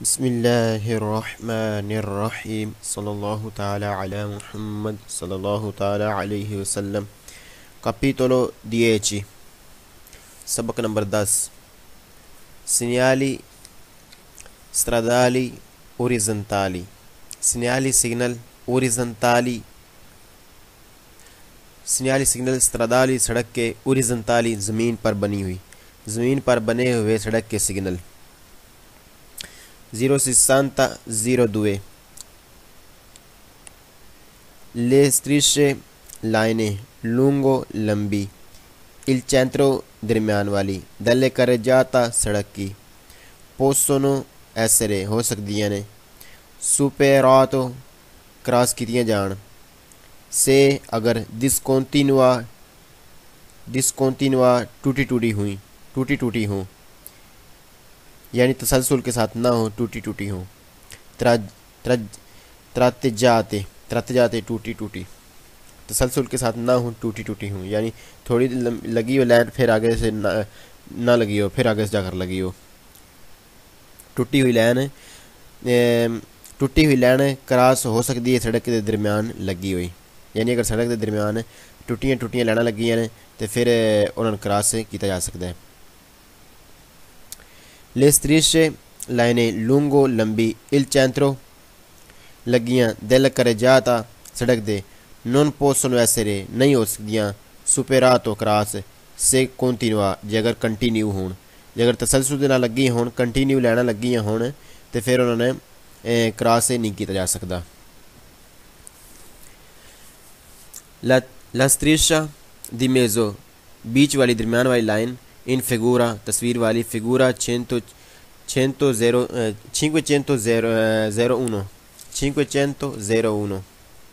बिस्मिल्लाहिर्रहमानिर्रहीम सल्लल्लाहु ताला अला मुहम्मद सल्लल्लाहु ताला अलैहि वसल्लम। Capitolo 10, सबक number 10। Segnali stradali orizzontali। Segnali signal orizzontali, segnali signal stradali सड़क के, orizzontali ज़मीन पर बनी हुई, ज़मीन पर बने हुए सड़क के सिग्नल। 060 le strisce लाइनें lungo लंबी, il centro दरमियान वाली, dalle carreggiata सड़क की, possono essere हो सकती ने, superato क्रॉस कीतियां जान, से अगर discontinua टूटी टूटी हुई यानी तसलसल के साथ ना हो, टूटी टूटी हो। त्राते जाते टूटी टूटी, तसलसल के साथ ना हो, टूटी टूटी हो यानी थोड़ी लगी हो लाइन, फिर आगे से ना लगी हो, फिर आगे से जाकर लगी हो। टूटी हुई लाइन क्रॉस हो सकती है सड़क के दरमियान लगी हुई, यानी अगर सड़क के दरमियान टूटियां लाइना लगी हैं तो फिर उन्होंने क्रॉस किया जा सकता है। ले strisce लाइनें lungo लंबी, il centro लगियां, della carreggiata सड़क दे, non possono essere नहीं हो सकदियां, superato क्रॉस, से continua जे अगर कंटिन्यू होन, जे अगर तसलसल दे नाल लगी होन, कंटिन्यू लाइना लगियां होन तो फिर उन्होंने क्रॉस नहीं किया जा सकता। La striscia di mezzo बीच वाली, दरमियान वाली लाइन, इन फिगूरा तस्वीर वाली, फिगूरा 501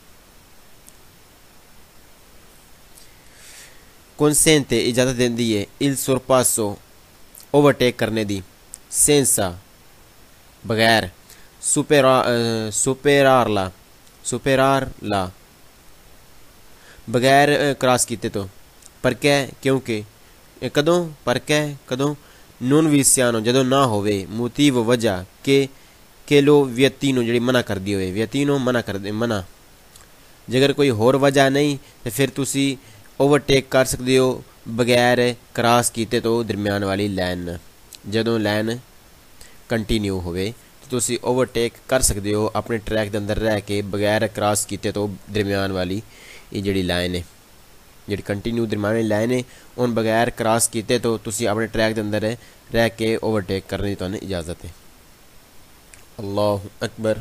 consente इजाज़त देती है il sorpasso ओवरटेक करने दी, senza बगैर, superarla बगैर क्रॉस कीते तो, परके क्योंकि, कदों परके कदों, नून विसियानो जदों ना होवे, मोटिव वजह के लो व्यतीनो जड़ी मना कर दी होवे, व्यतीनो मना कर दे, मना जेकर कोई होर वजह नहीं तो फिर तुसी ओवरटेक कर सकते हो बगैर क्रॉस कीते तो दरमियान वाली लाइन, जदों लाइन कंटिन्यू होवे तो तुसी ओवरटेक कर सकते हो अपने ट्रैक के अंदर रह के बगैर क्रॉस कीते तो दरमियान वाली ये जड़ी लाइन है, जी कंटिन्यू दरमियानी लाइन है, उन बगैर क्रॉस कीते तो तुसी अपने ट्रैक के अंदर रह के ओवरटेक करने की तुहानू इजाज़त है। अल्लाहु अकबर।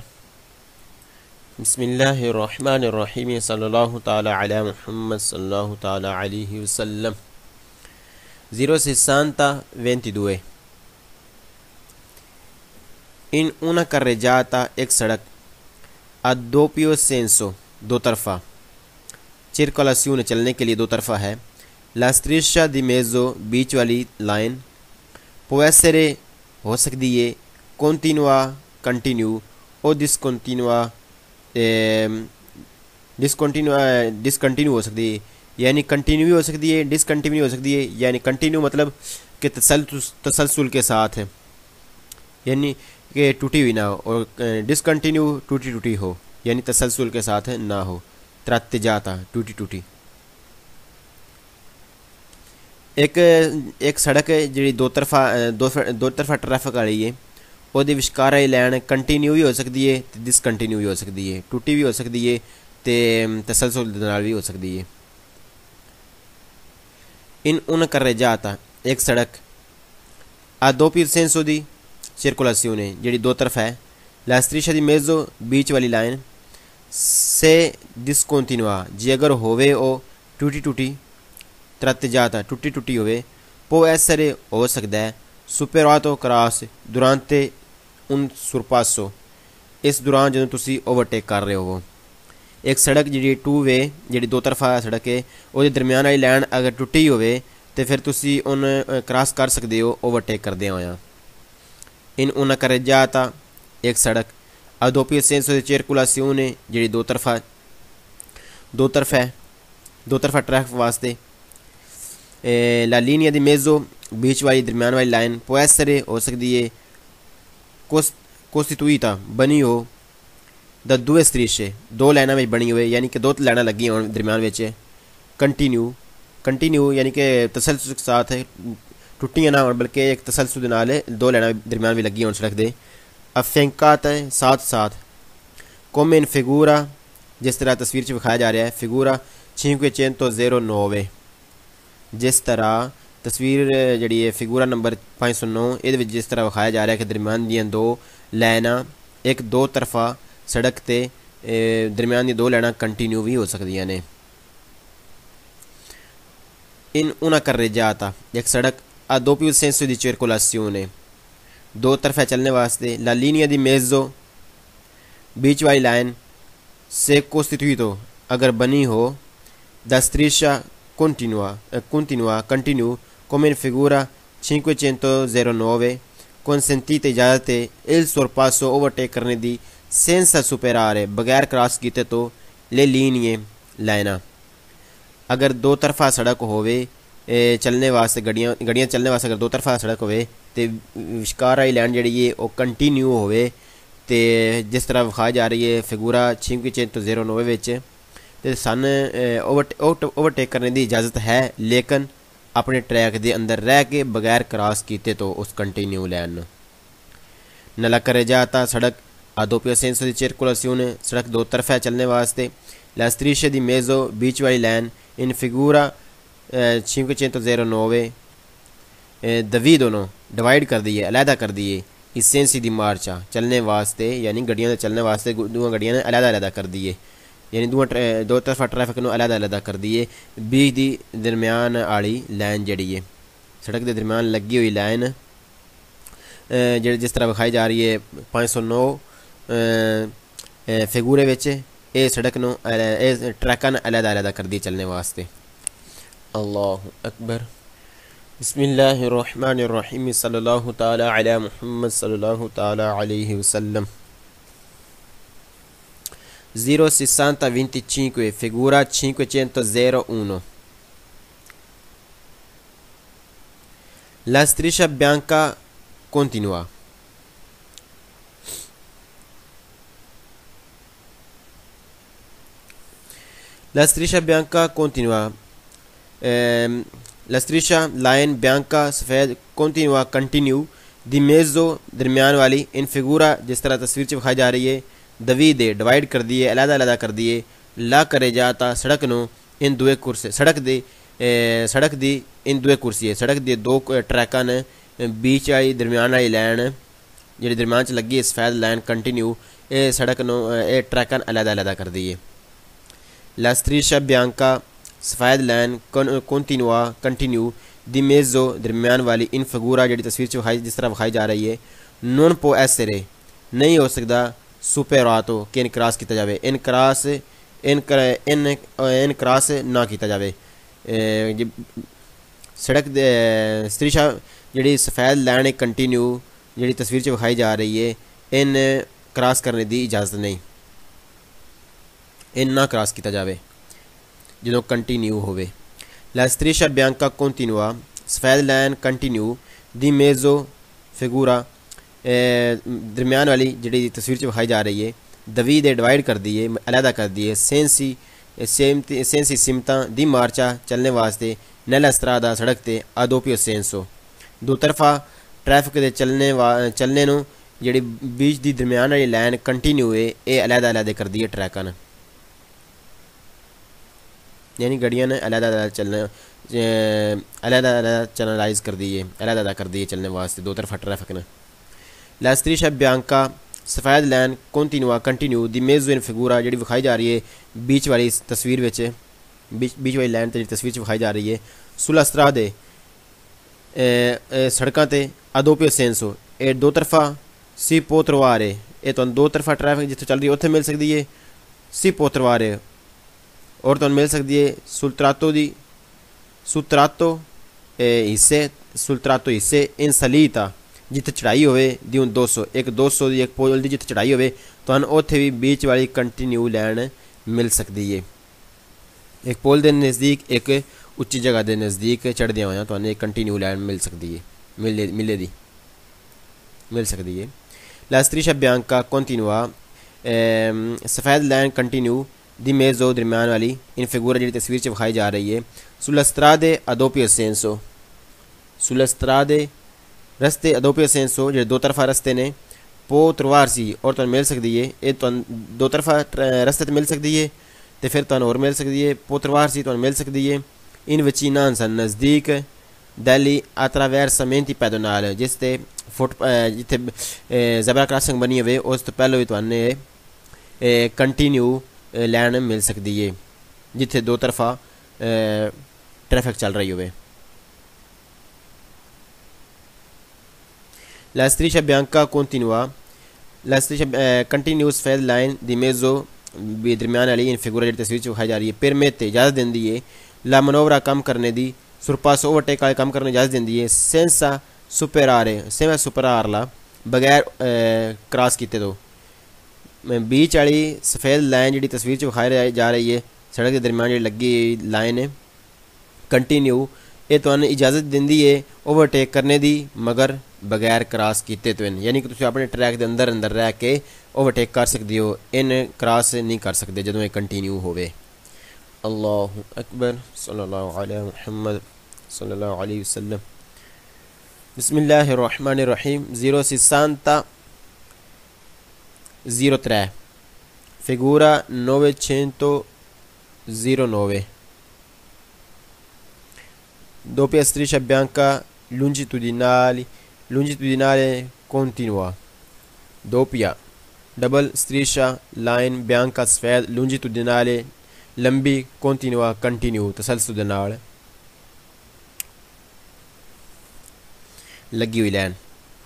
बिस्मिल्लाहिर्रहमानिर्रहीम सल्लल्लाहु ताला अला मुहम्मद सल्लल्लाहु ताला अलैहि वसल्लम। 062 इन una carreggiata एक सड़क, a doppio senso दो तरफा, circolazione चलने के लिए दो तरफा है, la striscia di mezzo बीच वाली लाइन, può essere हो सकती है, continua कंटिन्यू, और डिसकंटिन्यू हो सकती है, यानी कंटिन्यू हो सकती है, डिसकंटिन्यू हो सकती है, यानी कंटिन्यू मतलब कि तसलसल के साथ है, यानी कि टूटी हुई ना हो, और डिसकंटिन्यू टूटी टूटी हो यानी तसलसल के साथ ना हो। त्राते जाता टूटी टूटी। एक सड़क है जी दो तरफा ट्रैफिक वाली है, ਉਹਦੇ ਵਿਚਕਾਰ ਵਾਲੀ ਲਾਈਨ ਕੰਟੀਨਿਊ ਵੀ ਹੋ ਸਕਦੀ ਹੈ ਤੇ ਡਿਸਕੰਟੀਨਿਊ ਵੀ ਹੋ ਸਕਦੀ ਹੈ, ਟੁੱਟੀ ਵੀ ਹੋ ਸਕਦੀ ਹੈ ਤੇ ਤਸਲਸਲ ਦੇ ਨਾਲ ਵੀ ਹੋ ਸਕਦੀ ਹੈ। in una carreggiata एक सड़क, a doppio senso di circolazione ਜਿਹੜੀ ਦੋ ਤਰਫ ਹੈ, la striscia di mezzo बीच वाली लाइन, se discontinua ਜੇ ਅਗਰ ਹੋਵੇ ਉਹ ਟੁੱਟੀ ਟੁੱਟੀ, tratteggiata ਟੁੱਟੀ ਟੁੱਟੀ ਹੋਵੇ, può essere ਹੋ ਸਕਦਾ ਹੈ, superato cross durante un sorpasso इस दौरान जो तुसी ओवरटेक कर रहे हो। एक सड़क जी टू वे जी दो तरफा सड़क है, वो दरमियान वाली लाइन अगर टुटी होवे तो फिर तुसी उन क्रॉस कर सकते हो ओवरटेक करदे होया। इन una carreggiata एक सड़क, a doppio senso di circolazione जी दो तरफा ट्रैफिक वास्ते, la linea di mezzo बीच वाली दरमियान वाली लाइन, può essere हो सकती है, कोस्टिट्यूटा बनी हो द दुए स्त्रीशे दो लाइना में बनी हुए यानी कि दो लाइना लगी हो दरम्यान में कंटिन्यू यानी कि तसलसल के साथ टुट्टियां ना हो बल्कि एक तसलसल के नाल दो लाइना दरम्यान में लगी हो सड़क दे अफेंकाता है साथ साथ कोमेन फिगूरा जिस तरह तस्वीर च विखाया जा रहा है फिगूरा 509 जिस तरह तस्वीर जी है फिगूरा नंबर 509 ये जिस तरह विखाया जा रहा है कि दरम्यान दी दो लाइना एक दो तरफा सड़क ते दरम्यान दी दो लाइना कंटिन्यू भी हो सकती ने इन una carreggiata एक सड़क a doppio senso di circolazione दो तरफा चलने वास्ते ला linea di mezzo बीच वाली लाइन से costituito अगर बनी हो da striscia continua come in figura 509 consentite इजाज़त il sorpasso overtake करने दी senza superare बगैर क्रॉस कीते तो ले linee लाइना अगर दो तरफा सड़क होवे चलने वास्ते गड्डियां चलने वास्ते अगर दो तरफा सड़क होवे ते विशकार वाली लाइन जी है वो कंटिन्यू होवे ते जिस तरह विखाई जा रही है फिगूरा 509 विच ते सन ओवरटेक करने की इजाज़त है लेकिन अपने ट्रैक के अंदर रह के बगैर क्रॉस किए तो उस कंटिन्यू लाइन नला करे जाता सड़क a doppio senso di circolazione सड़क दो तरफा चलने वास्ते la striscia di mezzo बीच वाली लाइन इन फिगूरा 509 dividono डिवाइड कर दिए अलहदा कर दिए इस सेंसी दी मार्चा चलने वास्ते यानी गड्डियां चलने वास्ते दो गड्डियां ने अलहदा कर दिए यानी दो तरफा ट्रैफिक को अलहदा कर दिए बीच दी दरम्यान वाली लाइन जड़ी है सड़क के दरम्यान लगी हुई लाइन जिस तरह विखाई जा रही है 509 फिगूरे विच ये सड़क नो ट्रैकां अलहदा कर दी चलने वास्ते अल्लाहु अकबर बिस्मिल्लाहिर्रहमानिर्रहीम सल्लल्लाहु ताला अला मुहम्मद सल्लल्लाहु ताला अलैहि वसल्लम 06025 figura 501 la striscia bianca continua la striscia bianca continua la striscia line bianca सफ़ेद continua continue di mezzo दरमियान वाली इन फिगूरा जिस तरह तस्वीर च दिखाई जा रही है दवीदे डिवाइड कर दिए अलहदा कर दिए ला करे जाता सड़क नो इन दुए कुर्से सड़क दी इन दुए कुर्सी है सड़क दे दो ट्रैकां ने बीच आई दरमियान वाली लाइन जी दरमियान च लगी सफ़ेद लाइन कंटिन्यू ये सड़क नो ये ट्रैकां अलहदा कर दिए ला स्ट्रीशा बियांका सफ़ेद लाइन कंटिन्यूआ कंटिन्यू दी मेज़ो दरमियान वाली इन फगूरा जी तस्वीर जिस तरह विखाई जा रही है नॉन पो एसरे नहीं हो सकता सुपेरातो कि इन क्रॉस किया जाए इन क्रॉस ना किया जाए सड़क स्त्रीशा जी सफ़ेद लाइन कंटिन्यू जी तस्वीर च विखाई जा रही है इन क्रॉस करने की इजाज़त नहीं इन ना क्रॉस किया जाए जो कंटिन्यू होवे ला स्त्रीशा बियांका कंटिन्यूआ सफ़ेद लाइन कंटिन्यू दी मेज़ो फिगूरा दरमियान वाली जी तस्वीर विखाई जा रही है दवी दे डिवाइड कर दिए अलहदा कर दिए सेंसी सिमता दी मार्चा चलने वास्ते नैला स्त्रादा सड़क ते आदोपियो सेंसो दो तरफा ट्रैफिक के चलने नो जी बीच दी दरमियान वाली लाइन कंटिन्यू है ये अलहदा कर दिए ट्रैकां ने यानी गड्डियां ने अलहदा चैनलाइज कर दिए अलहदा कर दिए चलने वास्ते दो तरफा ट्रैफिक ने La striscia bianca सफ़ेद लाइन कंटिन्यूआ कंटिन्यू दी मेज़ो इन फिगूरा जी विखाई जा रही है बीच वाली तस्वीर बीच वाली लाइन जी तस्वीर विखाई जा रही है सुला स्त्रादे सड़कों ते अदोपियो सेंसो ये दो तरफा सी पोत्रवारे ये तो दो तरफा ट्रैफिक जिथे चल रही है उत्थे मिल सकती है सी पोत्रवारे और तो मिल सकती है सुल्त्रातो हिस्से इन सलीता जिथे चढ़ाई होवे दी 200 एक 200 दी एक पोल दी जिथे चढ़ाई होवे तो उत्थे भी बीच वाली कंटिन्यू लाइन मिल सकती है एक पोल के नज़दीक एक उच्ची जगह के नज़दीक चढ़दे होया तो एक कंटिन्यू लाइन मिल सकती है मिल सकती है La striscia bianca continua, सफ़ेद लाइन कंटिन्यू दी मेज़ो दरम्यान वाली इन फिगूरा जी तस्वीर च विखाई जा रही है। सुlla strade a doppio senso, sulla strade रस्ते a doppio senso जेह्ड़े दो तरफा रस्ते ने, può trovarsi और तुहानू मिल सकदी है, ये तुहानू दो तरफा रस्ते ते मिल सकदी है ते फिर तुहानू और मिल सकदी है। può trovarsi तुहानू मिल सकदी है in vicinanza नज़दीक degli attraversamenti pedonali, जिसते जिथे ज़ेब्रा क्रॉसिंग बनी हुई उस तो पहले भी तुहानू कंटिन्यू लैन मिल सकती है जिथे दो तरफा ट्रैफिक चल रही हुए। La striscia bianca continua, la striscia continua सफ़ेद लाइन दी मेज़ो दरम्यान वाली इन फिगूरा जी तस्वीर च विखाई जा रही है। परमिtte इजाज़त देंदी है ला मनोवरा कम करने दी, सुरपासो ओवरटेक वाले कम करने इजाज़त देंदी है, senza superarla बगैर क्रॉस किते तो। बीच वाली सफ़ेद लाइन जी तस्वीर च विखाई जा रही है सड़क के दरम्यान जी लगी लाइन है कंटिन्यू, ये तुहानू इजाज़त देंदी है ओवरटेक करने दी मगर बगैर क्रॉस किते तो। यानी कि तुसीं अपने ट्रैक के अंदर अंदर रह के ओवरटेक कर सकते हो, इन क्रॉस नहीं कर सकते जदों ये कंटिन्यू होवे। अल्लाहु अकबर सल्लल्लाहु अलैहि मुहम्मद सल्लल्लाहु अलैहि वसल्लम। बिस्मिल्लाहिर्रहमानिर्रहीम। 060-03 figura 909, doppia striscia bianca longitudinale continua, doppia double स्त्रीशा लाइन बियांका सफ़ेद लॉन्जिट्यूडिनले लंबी continua कंटिन्यू तसलसल दे नाल लगी हुई line.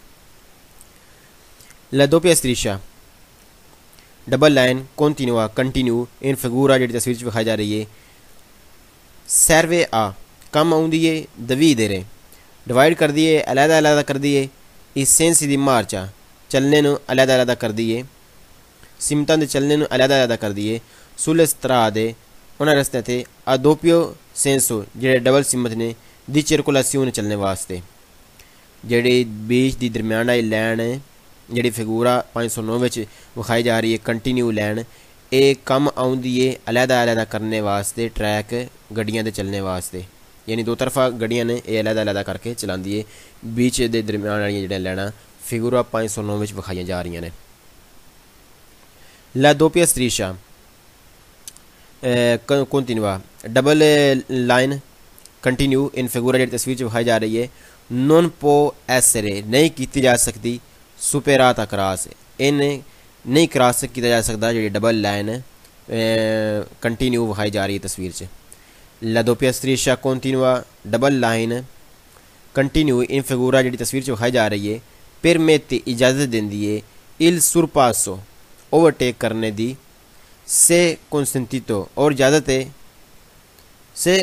La doppia striscia double line continua continue इन फिगूरा जी तस्वीर च विखाई जा रही है। serve a कम आउंदी है dividere डिवाइड कर दिए अलहदा अलहदा कर दिए इस सेंस दी मार्चा चलने नू अलहदा अलहदा कर दिए सिमतां दे चलने नू अलहदा अलहदा कर दिए। sulle strade उन्हें रस्ते थे a doppio senso जेड़े डबल सिमत ने दी circolazione चलने वास्ते जेड़ी बीच दी दरम्यान आई लैन है जेड़ी फिगूरा 509 विच विखाई जा रही है कंटिन्यू लैन ए कम आउंदी है अलहदा अलहदा करने वास्ते ट्रैक गड्डियां दे चलने वास्ते, यानी दो तरफा गड्डियां ने ये अलहदा अलहदा करके चलांदी है। बीच दे दरम्यान वाली जेड़े लैना फिगूरा 509 विच विखाई जा रही ने। La doppia striscia continua double line continue इन फिगूरा जी तस्वीर च विखाई जा रही है। non può essere नहीं की जा सकती superata क्रॉस इन नहीं क्रॉस किया जा सकता जी डबल लाइन कंटिन्यू विखाई जा रही है तस्वीर च। La doppia striscia continua double line continue इन फिगूरा जी तस्वीर च विखाई जा रही है। permette इजाज़त देंदी है il surpasso ओवरटेक करने दी से consentito और इजाज़त है से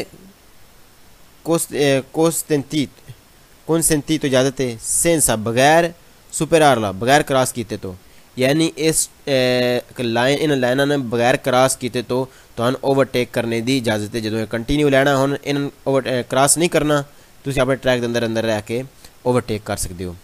consentito इजाज़त है senza बगैर superarla बगैर क्रॉस किते तो, यानी इस लाइन इन लाइना ने बगैर क्रॉस किते तो तुहानू ओवरटेक करने दी इजाज़त है। जदों कंटिन्यू लैना हुण इन ओवर क्रॉस नहीं करना तुसीं अपने ट्रैक के अंदर अंदर रह के ओवरटेक कर सकते हो।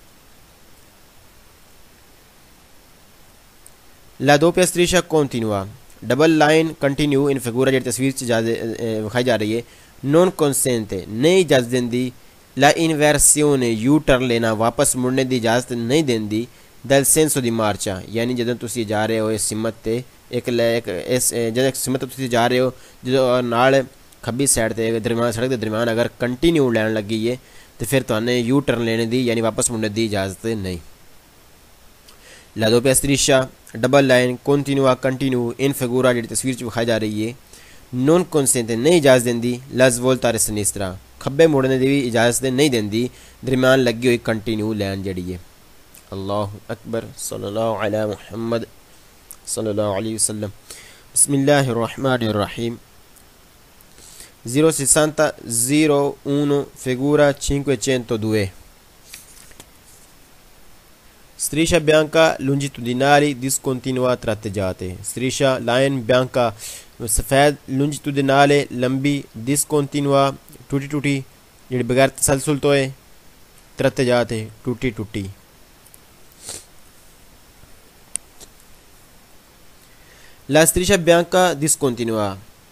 La doppia striscia continua double line continue इन फिगूरा जी तस्वीर विखाई जा रही है। non consente नहीं इजाज़त देंदी la inversione यू टर्न लेना वापस मुड़ने की इजाज़त नहीं देंदी del senso di marcia, यानी जदों तुसीं जा रहे हो इस सिमत ते एक इस जदों सिमत तुसीं जा रहे हो जो नाल खब्बी साइड ते दरम्यान सड़क के दरम्यान अगर कंटिन्यू लैन लगी है तो फिर तुहानू यू टर्न लेने दी यानी वापस मुड़ने की इजाज़त नहीं। La doppia striscia double line continua continue इन फिगूरा जी तस्वीर च विखाई जा रही है। non consente नहीं इजाज़त देंदी la svolta a sinistra खब्बे मुड़ने की भी इजाज़त नहीं देंदी दरम्यान लगी हुई कंटिन्यू लैन जड़ी है। अल्लाहु अकबर सल्लल्लाहु अलैहि मुहम्मद सल्लल्लाहु अलैहि वसल्लम। बिस्मिल्लाहिर्रहमानिर्रहीम। 060-01 figura 502 striscia bianca longitudinali discontinua tratteggiate striscia line bianca सफ़ेद longitudinale लंबी discontinua टूटी टूटी जी बगैर तसलसल तो है tratteggiate टूटी टूटी। La striscia bianca discontinua,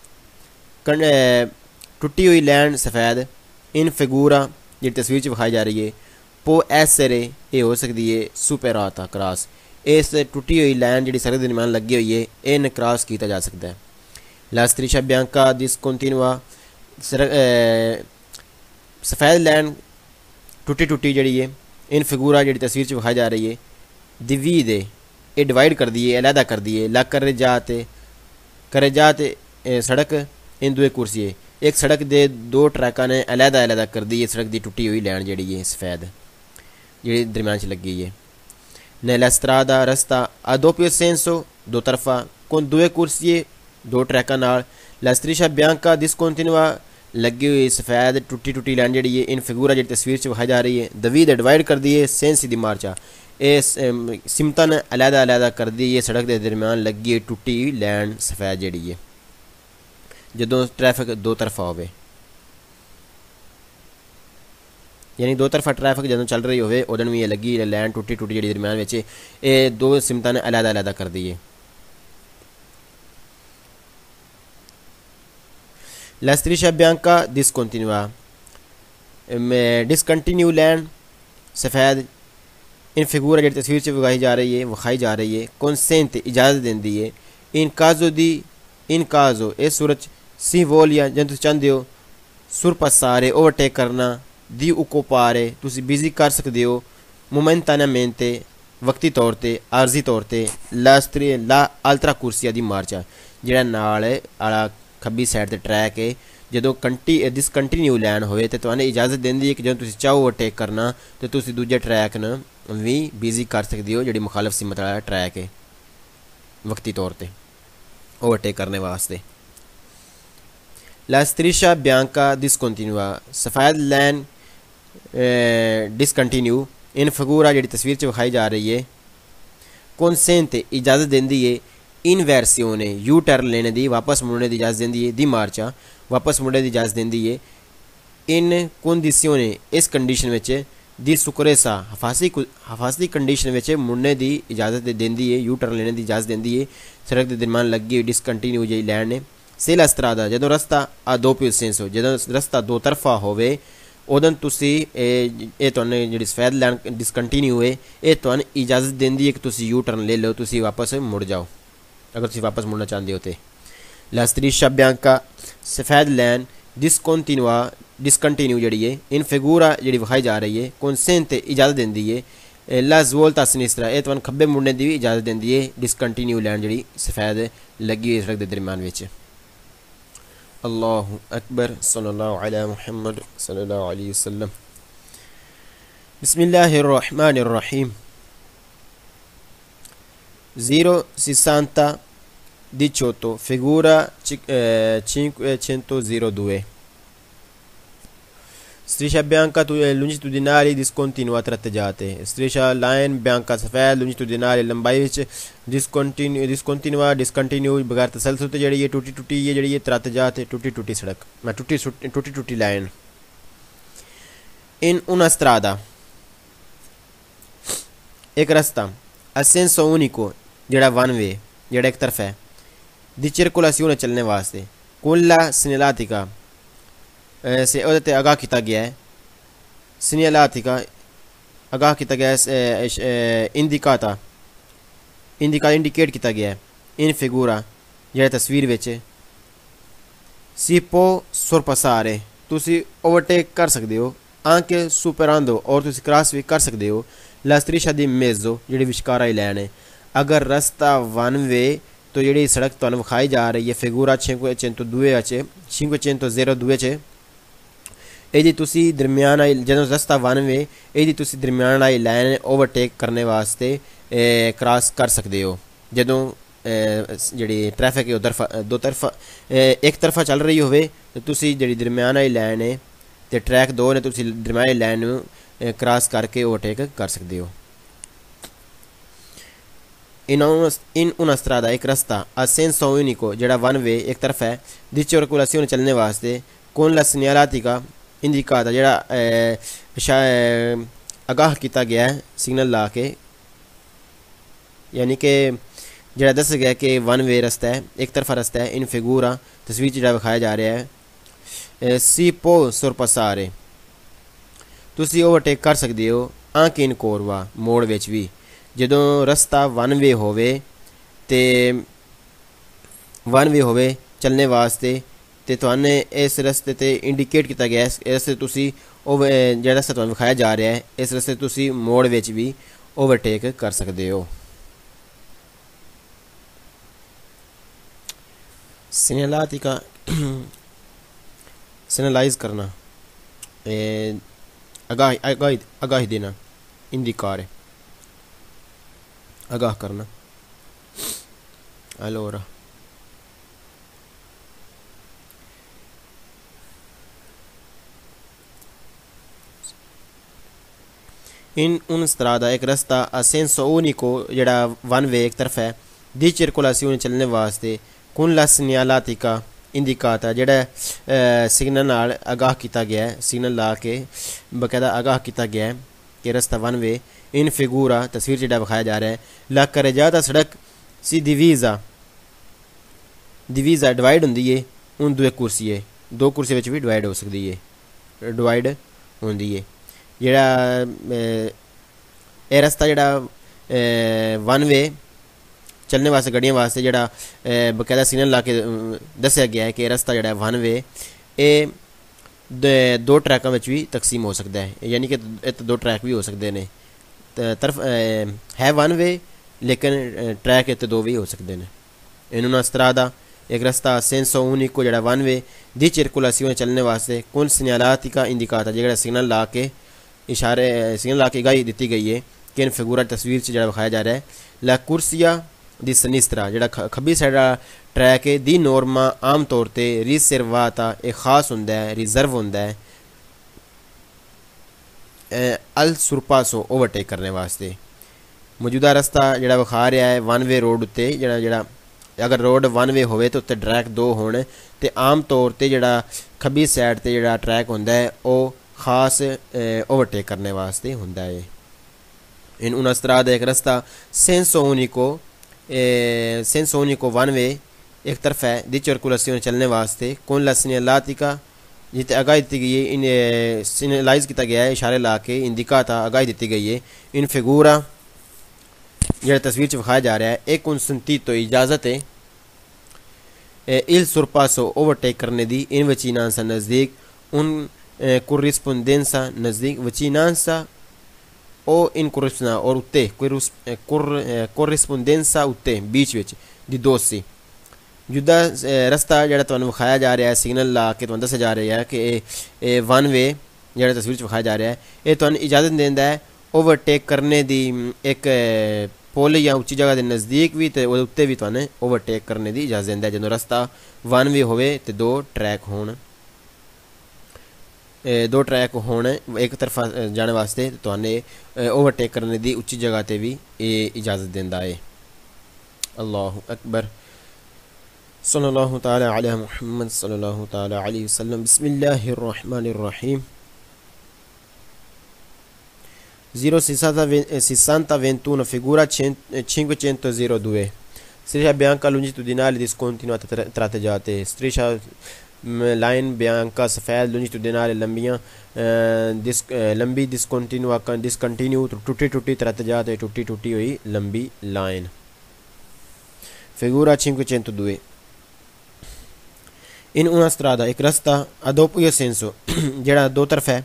टुटी हुई लैंड सफ़ेद इन फिगूरा जी तस्वीर च विखाई जा रही है पो एसरे ये हो सकती है सुपेराता क्रॉस इस टुटी हुई लैंड जी सड़क के दरम्यान लगी हुई है इन क्रॉस किया जा सकता है। ला स्त्रीशा बियांका डिसकंटिन्यूआ सफ़ेद लैंड टुटी टुटी जी है इन फिगूरा जी तस्वीर च विखाई जा रही है दिवी दे ये डिवाइड कर दी है अलहदा कर दी है ला करे जाते सड़क इन दुए कुर्सी है एक सड़क दे दो ट्रैका ने अलहदा अलहदा कर दी है सड़क की टुटी हुई लैंड जी है सफ़ेद जी दरम्यान च लगी है। नैला स्त्रादा रस्ता आ दोppio senso दो तरफा कौन दुए कुर्सी दो ट्रैका नाल ला striscia bianca discontinua लगी हुई सफ़ेद टुटी टुटी लैंड जी है इन फिगूरा जी तस्वीर च विखाई जा रही है दवी दे डिवाइड कर दी है सेंसी दी मार्चा इस सिमता ने अलहदा अलहदा कर दी है सड़क के दरम्यान लगी टुटी लैंड सफ़ेद जी है जदों ट्रैफिक दो तरफा हो यानी दो तरफा ट्रैफिक जदों चल रही होवे उदन भी लगी लैंड टुटी टुटी जी दरम्यान में ये दो सिमता ने अलहदा अलहदा कर दी है। La striscia bianca discontinua discontinue लैंड सफ़ेद इन फिगूरा जी तस्वीर से विखाई जा रही है कॉन्सेंट इजाज़त देंदी है इन काजो इस सूरत सी वोलिया जब तुम चाहते हो सुरपसारे ओवरटेक करना दी उकोपारे तुम बिजी कर सकते हो मोमेंटानेamente वक्ती तौर पर आरजी तौर पर ला अल्ट्रा कुर्सिया दी मार्चा जेड़ा नाल आला खब्बी साइड ते ट्रैक है जो डिसकंटिन्यू लैन होए तो तुम्हें इजाज़त देंदी है कि जो तुम चाहो ओवरटेक करना तो तुम दूजे ट्रैक न भी बिजी कर सकते हो जी मुखालफ सिमत वाला ट्रैक है वक्ती तौर पर ओवरटेक करने वास्ते। ला स्त्रीशा बियांका डिसकंटिन्यूआ सफ़ेद लैन डिसकंटिन्यू इन फिगूरा जी तस्वीर च विखाई जा रही है कॉन्सेंट इजाज़त देंदी है इन वैरसियोने यू टर्न लेने दी वापस मुड़ने की इजाज़त देंदी है दी मार्चा वापस मुड़ने की इजाज़त देंदी है इन कंडीशियोने इस कंडीशन में दी सुकरेसा हफाजती कंडीशन में मुड़ने की इजाज़त देंदी है यू टर्न लेने की इजाज़त देंदी है सड़क के दरम्यान लगी हुई डिसकंटिन्यू जी लैंड ने सेला स्त्रादा जो रस्ता आ दोppio senso जो रस्ता दो तरफा होवे उदन तुसी जी सफ़ेद लैंड डिसकंटिन्यू है ये तुहानू इजाज़त देंदी है कि तुसी यू टर्न ले लो तुसी वापस मुड़ जाओ अगर तुम वापस मुड़ना चाहते हो तो। ला striscia bianca सफ़ेद लैन डिसकंटिन्यू जी है इन फिगूरा जी विखाई जा रही है कॉन्सेंट इजाज़त देंदी है ला svolta a sinistra ये तुहानू खब्बे मुड़ने की भी इजाज़त देंदी है डिसकंटिन्यू लैंड जी सफ़ेद लगी हुई सड़क के दरम्यान में। अल्लाहु अकबर सल्लल्लाहु अला मुहम्मद सल्लल्लाहु अलैहि वसल्लम। बिस्मिल्लाहिर रहमानिर रहीम 060 18 figura 502 striscia bianca longitudinali discontinua tratteggiate striscia line bianca सफ़ेद longitudinali लंबाई विच discontinua बगैर तसलसल ते जड़ी टूटी ये जड़ी tratteggiate टूटी सड़क मैं टूटी लाइन in una strada एक रास्ता a senso unico जेड़ा वन वे जेड़ा एक तरफ है दी circolazione चलने वास्ते कुल्ला सिनेलातिका से ओदते आगाह किया गया है सिनेलातिका आगाह किया गया है इंडिकेट किया गया है इन फिगूरा जेड़ा तस्वीर विच सी पो sorpassare तुसी ओवरटेक कर सकते हो आंके सुपरांदो और तुसी क्रॉस भी कर सकते हो ला striscia di mezzo जेड़ी विचकारा ही लैन है अगर रास्ता वन वे तो जी सड़क तुहानू विखाई जा रही है फिगूरा 502 यदि तुसी दरम्यान आई जो रास्ता वन वे यदि तुसी दरम्यान आई लाइन ओवरटेक करने वास्ते क्रॉस कर सकते हो जदों जी ट्रैफिक दो तरफा एक तरफा चल रही होवे तो तुसी जी दरम्यान आई लाइन है तो ट्रैक दो ने तुसी दरम्यान आई लाइन क्रॉस करके ओवरटेक कर सकते हो। इन una strada एक रास्ता a senso unico जेड़ा वन वे एक तरफ है दी circolazione चलने वास्ते con la segnaletica indicata जेड़ा आगाह किया गया है सिग्नल ला के यानी कि ਜਿਹੜਾ ਦੱਸਿਆ ਗਿਆ ਕਿ वन वे रस्ता है, एक तरफा रस्ता है। इन फिगूरा तस्वीर ਜਿਹੜਾ ਵਿਖਾਇਆ ਜਾ ਰਿਹਾ ਹੈ सी पो sorpassare ਤੁਸੀਂ ਓਵਰਟੇਕ ਕਰ ਸਕਦੇ ਹੋ anche in curva ਮੋੜ ਵਿੱਚ ਵੀ। ਜਦੋਂ ਰਸਤਾ वन वे ਹੋਵੇ ਤੇ वन वे ਹੋਵੇ ਚੱਲਣੇ ਵਾਸਤੇ ਤੇ ਤੁਹਾਨੂੰ ਇਸ ਰਸਤੇ ਤੇ ਇੰਡੀਕੇਟ ਕੀਤਾ ਗਿਆ ਇਸ ਰਸਤੇ ਤੁਸੀਂ ਜਿਹੜਾ ਰਸਤਾ ਤੁਹਾਨੂੰ ਵਿਖਾਇਆ ਜਾ ਰਿਹਾ ਹੈ ਇਸ ਰਸਤੇ ਤੁਸੀਂ ਮੋੜ ਵਿੱਚ ਵੀ ਓਵਰਟੇਕ ਕਰ ਸਕਦੇ ਹੋ। सिग्नलातिका सिग्नलाइज करना, आगाही देना, इंदिकार आगाह करना। allora in un strada एक रस्ता a senso unico जेड़ा वन वे एक तरफ है दी circolazione चलने वास्ते कुन ला segnalatica indicata जेड़ा सिग्नल नाल आगाह किया गया है, सिग्नल ला के बकायदा आगाह किया गया है कि रस्ता वन वे इन फिगूरा तस्वीर जेड़ा दिखाया जा रहा है ला carreggiata सड़क सी divisa डिवाइड होंदी है उन दो कुर्सी विच भी डिवाइड हो सकती है, डिवाइड होंदी है। जेड़ा यह रस्ता जेड़ा वन वे चलने वास्ते गड्डियों वास्ते जेड़ा बकायदा सिग्नल ला के दस्या गया है कि रस्ता जेड़ा वन वे ये दो ट्रैकों में भी तकसीम हो सकता है, यानी कि दो ट्रैक भी हो सकते हैं। तरफ है वन वे लेकिन ट्रैक इतने दो भी हो सकते हैं। इन una strada एक रस्ता सेंसो unico जेड़ा वन वे दी circolazione चलने वास्ते कुन segnalatica indicata जेड़ा सिग्नल ला के इशारे सिग्नल ला के गाई दी गई है कि इन फिगूरा तस्वीर से जरा दिखाया जा रहा है ला कुर्सिया दी सनिस्त्रा जेड़ा खब्बी साइड ट्रैक है दी नॉर्मा आम तौर ते रिजर्वाता एक खास हुंदा है, रिजर्व हुंदा है अल सुरपासो ओवरटेक करने वास्ते। मौजूदा रस्ता जेड़ा विखा रहा है वन वे रोड उत्ते जेड़ा अगर रोड वन वे होवे तो उत्ते ट्रैक दो होने ते आम तौर ते जेड़ा खब्बी साइड ते जेड़ा ट्रैक हुंदा है ओ खास ओवरटेक करने वास्ते हुंदा है। इन una strada एक रस्ता सेंसो unico वन वे एक तरफ है दी circolazione चलने वास्ते कौन ला segnalatica जिते आगाही दी गई है इन सिग्नलाइज किया गया है इशारे ला के इंदिकाता आगाही दी गई है। इन फिगूरा जेड़ा तस्वीर च विखाया जा रहा है एक उन संतीतो इजाज़त है इल सुरपासो ओवरटेक करने दी इन वचीनांसा नज़दीक उन corrispondenza नज़दीक वचीनांसा ओ इन corrispondenza और उत्ते corrispondenza उत्ते बीच विच दी दोस्ती जुदा रस्ता जेड़ा तुहानू विखाया जा रहा है सिग्नल ला के तुहानू दस्या जा रहा है कि वन वे जेड़ा तस्वीर च विखाया जा रहा है ये तुहानू इजाज़त देंदा है ओवरटेक करने दी एक पुल या उच्ची जगह के नज़दीक भी तो उत्ते भी तुहानू ओवरटेक करने की इजाज़त देंदा है जदों रस्ता वन वे होवे ते दो ट्रैक होण एक तरफा जाने वास्ते तुहानू ओवरटेक करने की उच्ची जगह ते भी ये इजाज़त देंदा है। अल्लाहु अकबर सल्लल्लाहु ताला अला मुहम्मद सल्लल्लाहु ताला अलैहि वसल्लम। बिस्मिल्लाहिर रहमानिर रहीम। 06021 figura 502 striscia bianca longitudinale discontinuata tratteggiate striscia line bianca सफ़ेद longitudinale लंबियाँ लंबी डिसकंटिन्यू टूटी tratteggiate टूटी हुई लंबी line. figura 502 in una strada एक रास्ता a doppio senso जेड़ा दो तरफ है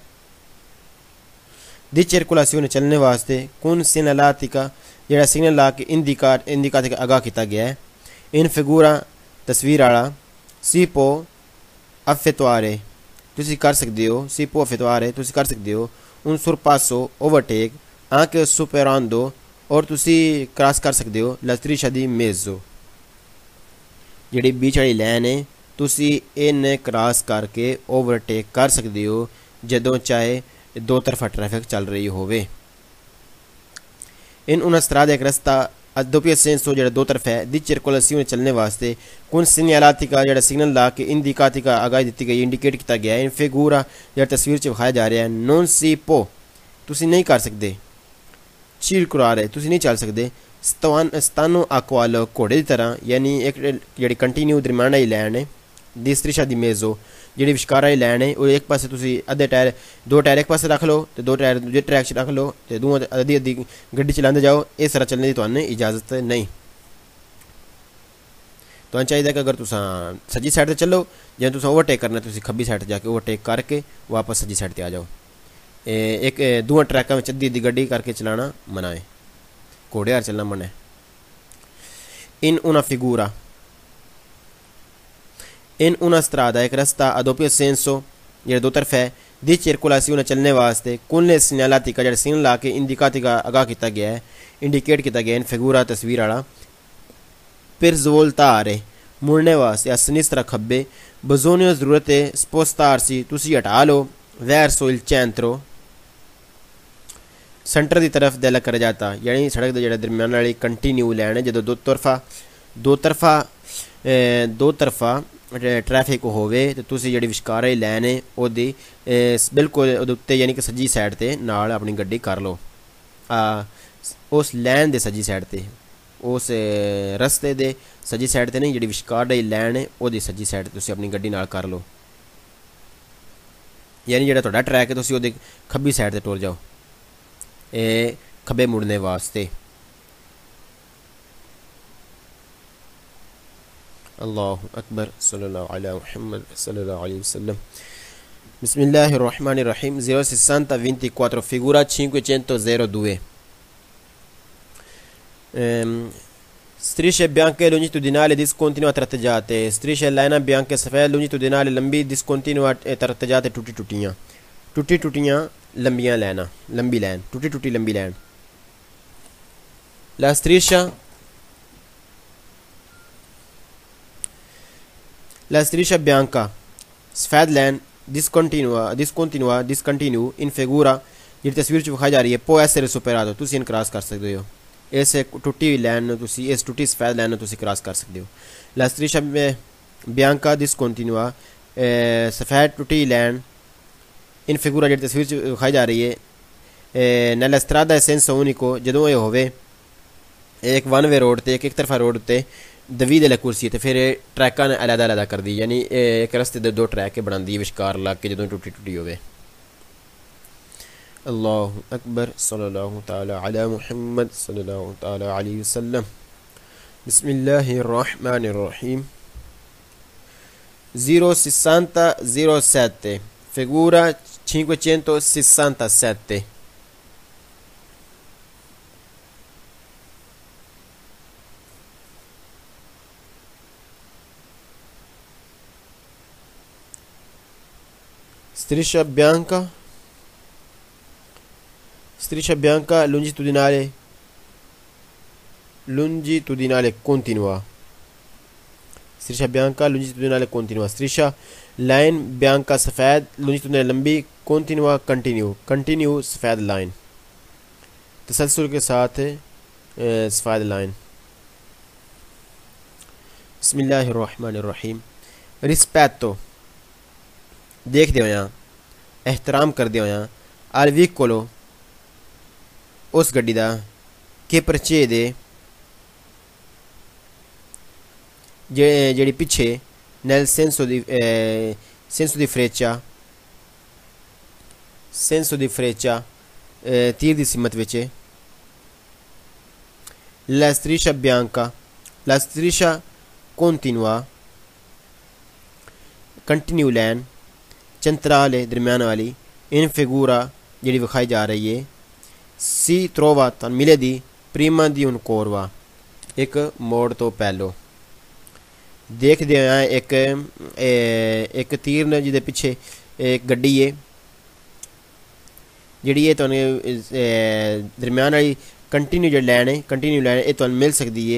दी circolazione चलने वास्ते कुन segnalatica जेड़ा सिग्नल ला के इंदिकाते आगाह किया गया है। इन फिगूरा तस्वीर आला सी पो अफेतवारे तुसी कर सकते हो, सी पो अफेतवारे तुसी कर सकते हो उन सुरपासो ओवरटेक आके सुपेरांदो और तुसी क्रॉस कर सकते हो लस्त्रिशा दी मेज़ो जेड़ी बीच वाली लाइन है तुसी इन क्रॉस करके ओवरटेक कर सकते हो जदों चाहे दो तरफा ट्रैफिक चल रही होवे। इन una strada एक रास्ता a doppio senso जेड़ा दो तरफ है दी circolazione चलने वास्ते कुन segnalatica जेड़ा सिग्नल ला के indicatica आगाही दी गई इंडिकेट किया गया है। इन figura जेड़ा तस्वीर च विखाया जा रहा है non si può तुसी नहीं कर सकते circolare तुसी नहीं चल सकते ਸਤਾਨੋ ਅਕਵਾਲ ਘੋੜੇ ਦੀ ਤਰ੍ਹਾਂ ਯਾਨੀ ਇੱਕ ਜਿਹੜੀ ਕੰਟੀਨਿਊ ਦਰਮਿਆਨ ਵਾਲੀ ਲਾਈਨ ਹੈ ਦਿਸਤਰੀਸ਼ਾ ਦੀ ਮੇਜ਼ੋ ਜਿਹੜੀ ਵਿਚਕਾਰ ਵਾਲੀ ਲਾਈਨ ਹੈ ਉਹ ਇੱਕ ਪਾਸੇ ਤੁਸੀਂ ਅੱਧੇ ਟਾਇਰ ਦੋ ਟਾਇਰ ਇੱਕ ਪਾਸੇ ਰੱਖ ਲਓ ਤੇ ਦੋ ਟਾਇਰ ਦੂਜੇ ਟਰੈਕ 'ਚ ਰੱਖ ਲਓ ਤੇ ਦੋਵਾਂ ਅੱਧੀ ਅੱਧੀ ਗੱਡੀ ਚਲਾਉਂਦੇ ਜਾਓ। ਇਸ ਤਰ੍ਹਾਂ ਚੱਲਣ ਦੀ ਤੁਹਾਨੂੰ ਇਜਾਜ਼ਤ ਨਹੀਂ। ਤੁਹਾਨੂੰ ਚਾਹੀਦਾ ਕਿ ਅਗਰ ਤੁਸੀਂ ਸੱਜੀ ਸਾਈਡ 'ਤੇ ਚੱਲੋ ਜੇ ਤੁਸੀਂ ਓਵਰਟੇਕ ਕਰਨਾ ਤੁਸੀਂ ਖੱਬੀ ਸਾਈਡ 'ਤੇ ਜਾ ਕੇ ਓਵਰਟੇਕ ਕਰਕੇ ਵਾਪਸ ਸੱਜੀ ਸਾਈਡ 'ਤੇ ਆ ਜਾਓ। ਇੱਕ ਦੋਵਾਂ ਟਰੈਕਾਂ ਵਿੱਚ ਅੱਧੀ ਅੱਧੀ ਗੱਡੀ ਕਰਕੇ ਚਲਾਉਣਾ ਮਨਾ ਹੈ, ਘੋੜੇ ਹਾਰ ਚੱਲਣਾ ਮਨਾ ਹੈ। in una strada एक rasta a doppio senso ਜਿਹੜੇ ਦੋ ਤਰਫ ਹੈ ਦੀ circolazione ਚੱਲਣੇ ਵਾਸਤੇ con le segnalati का ਜਿਹੜਾ ਸੀਨ ਲਾ ਕੇ ਇੰਡੀਕਾਤੀ ਦਾ ਅਗਾਹ ਕੀਤਾ ਗਿਆ ਹੈ ਇੰਡੀਕੇਟ ਕੀਤਾ ਗਿਆ ਇਨ ਫਿਗੂਰਾ ਤਸਵੀਰ ਵਾਲਾ per svoltare ਮੁੜਨੇ ਵਾਸਤੇ a sinistra ਖੱਬੇ bisogna ਜ਼ਰੂਰਤ ਹੈ spostarsi ਤੁਸੀਂ ਹਟਾ ਲਓ verso il centro सेंटर की तरफ दिल कर जाता यानी सड़क के जो दरम्यान वाली कंटीन्यू लैन है जो दो तरफा ट्रैफिक होवे तो तुसी जिहड़ी विचकार वाली लैन है ओदी बिल्कुल उत्ते यानी कि सज्जी साइड ते नाल अपनी गड्डी कर लो। उस लैन दे सज्जी साइड ते उस रस्ते दे सज्जी साइड ते नहीं जिहड़ी विचकार वाली लैन है ओदी सज्जी साइड तुसी अपनी गड्डी नाल कर लो यानी जिहड़ा तुहाडा ट्रैक है तुसी ओदी खब्बी साइड ते टुर जाओ खब्बे मुड़ने वास्ते। अल्लाहु अकबर सल्लल्लाहु अलैहि मुहम्मद सल्लल्लाहु अलैहि वसल्लम। Bismillahirrahmanirrahim 06024 figura 502 strisce bianche longitudinali discontinua tratteggiate strisce लाइना bianche सफ़ेद longitudinali लंबी discontinua tratteggiate टूटी टूटियाँ लंबियाँ लाइना लंबी लाइन टूटी टूटी लंबी लाइन। La striscia bianca सफ़ेद लाइन discontinua in figura जिहड़ी तस्वीर च विखाई जा रही है può essere superato तुसी इन क्रॉस कर सकते हो इस टुटी हुई लाइन तुसी इस टुटी सफ़ेद लाइन तुसी क्रॉस कर सकते हो। La striscia bianca discontinua सफ़ेद टुटी लाइन इन फिगूरा जिहड़ी तस्वीर च विखाई जा रही है nella strada è senso unico जदों ये होवे एक वन वे रोड ते एक तरफा रोड ते दवी दे कुर्सी ते फिर ट्रैकां ने अलग अलग कर दी यानी एक रस्ते दे दो ट्रैक बना दी विचकार ला के जदों टुटी टुटी होवे। अल्लाहु अकबर सल्लल्लाहु ताला अला मुहम्मद सल्लल्लाहु ताला अलैहि वसल्लम। बिस्मिल्लाहिर्रहमानिर्रहीम 06007 figura 567 striscia bianca longitudinale continua striscia bianca longitudinale continua striscia line bianca सफ़ेद longitudinale लंबी continua कंटिन्यू सफ़ेद लाइन तसलसल के साथ सफ़ेद लाइन। बिस्मिल्लाहिर्रहमानिर्रहीम रिस्पेत्तो देखदे होया एहतराम करदे होया al vicolo उस गड्डी दा के परचेदे जेह्ड़ी पिछे nel senso di freccia तीर दी सिमत विच la striscia continua continue line centrale दरम्यान वाली in figura जेह्ड़ी विखाई जा रही है si trova तां मिले दी prima di un corva एक मोड़ तो पहलो देखदे हैं एक तीर ने जिहदे पिछे एक गड्डी है जिहड़ी है तुहानू दरम्यान वाली कंटिन्यू जो लाइन है ये तुहानू मिल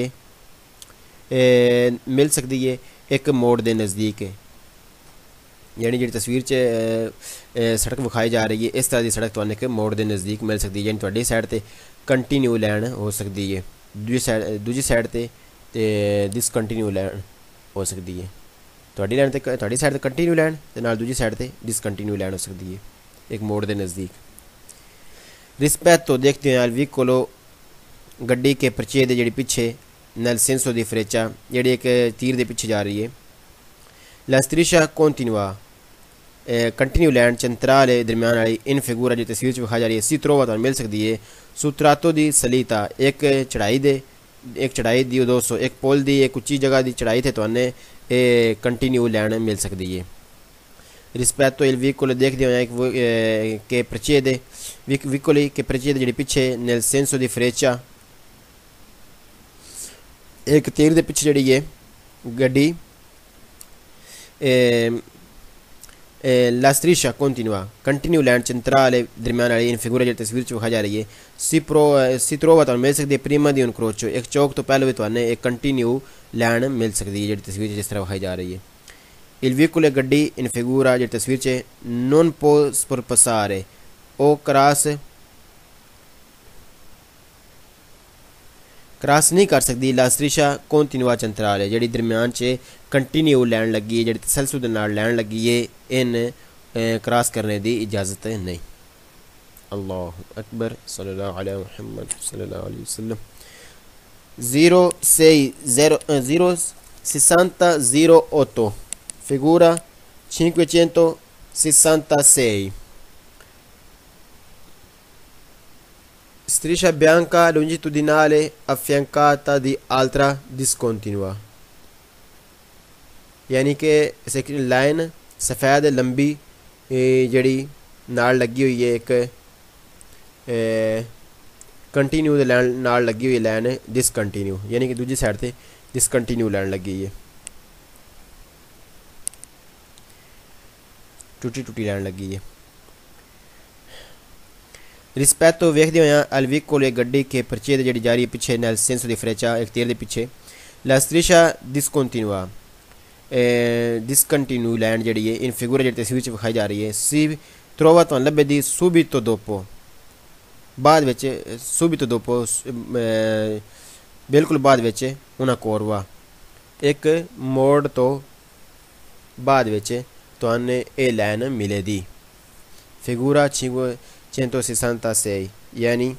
सकदी है एक मोड़ दे नज़दीक है यानी जी तस्वीर च सड़क विखाई जा रही है इस तरह की सड़क तुहानू एक मोड़ के नज़दीक मिल सकती है यानी तुहाडी साइड ते कंटिन्यू लाइन हो सकती है दूजी साइड ते डिसकंटिन्यू लाइन हो सकती है तुहाडी लाइन ते तुहाडी साइड ते कंटिन्यू लाइन ते नाल दूजी साइड ते डिसकंटिन्यू लाइन हो सकती है एक मोड़ के नज़दीक। रिस्पेत्तो देखते हैं al vicolo गड्डी के परचे दे जेह्ड़ी पिछे nel senso di freccia जेह्ड़ी एक तीर दे पिछे जा रही है। La striscia continua continue lane centrale दरम्यान वाली इन फिगूरा जो तस्वीर च विखाई जा रही है सी trova तुहानू मिल सकदी है sul tratto di salita एक चढ़ाई दी 200 एक पुल दी एक उच्ची जगह दी चढ़ाई थे तुहाने कंटिन्यू लैंड मिल सकदी है। rispetto il vicolo देखदे हो che precede vicoli che precede जेह्ड़ी पिछे nel senso di freccia एक तीर दे पिछे जेह्ड़ी है गड्डी la striscia continua continue lane centrale दरम्यान वाली इन फिगूरा जेह्ड़ी तस्वीर च विखाई जा रही है si trova तुहानू मिल सकदी है prima di un incrocio एक चौक तो पहले भी तुहाने एक कंटिन्यू लैंड मिल सकदी है जेह्ड़ी तस्वीर जिस तरह विखाई जा रही है। Il vicolo è गड्डी इन फिगूरा जेह्ड़ी तस्वीर च non può sorpassare o cross नहीं कर सकदी la striscia continua centrale जेह्ड़ी दरम्यान च कंटिन्यू लैंड लगी है जेह्ड़ी तसलसल दे नाल लैंड लगी है इन क्रॉस करने दी इजाज़त नहीं। अल्लाहु अकबर सल्लल्लाहु अलैहि मुहम्मद सल्लल्लाहु अलैहि वसल्लम 06008 figura 566 striscia bianca longitudinale affiancata di altra discontinua यानी कि लाइन सफ़ेद लंबी जड़ी नाल लगी हुई है एक कंटिन्यू दे लैन नाल लगी हुई लाइन डिसकंटिन्यू यानी कि दूजी साइड ते डिसकंटिन्यू लाइन लगी है टूटी लाइन लगी है। रिस्पेक्टो वेखदे होया al vicolo गड्डी के परचे दे जेह्ड़ी जा रही है पिछे nel senso di freccia एक तीर दे पिछे la striscia discontinua discontinue lane जेह्ड़ी है इन फिगूरा जेह्ड़ी तस्वीर च विखाई जा रही है सी trova तुहानू लब्भे दी subito dopo बाद विच subito dopo बिल्कुल बाद विच una curva एक मोड़ तो बाद विच तुहाने ए लाइन मिले दी फिगूरा 566 यानी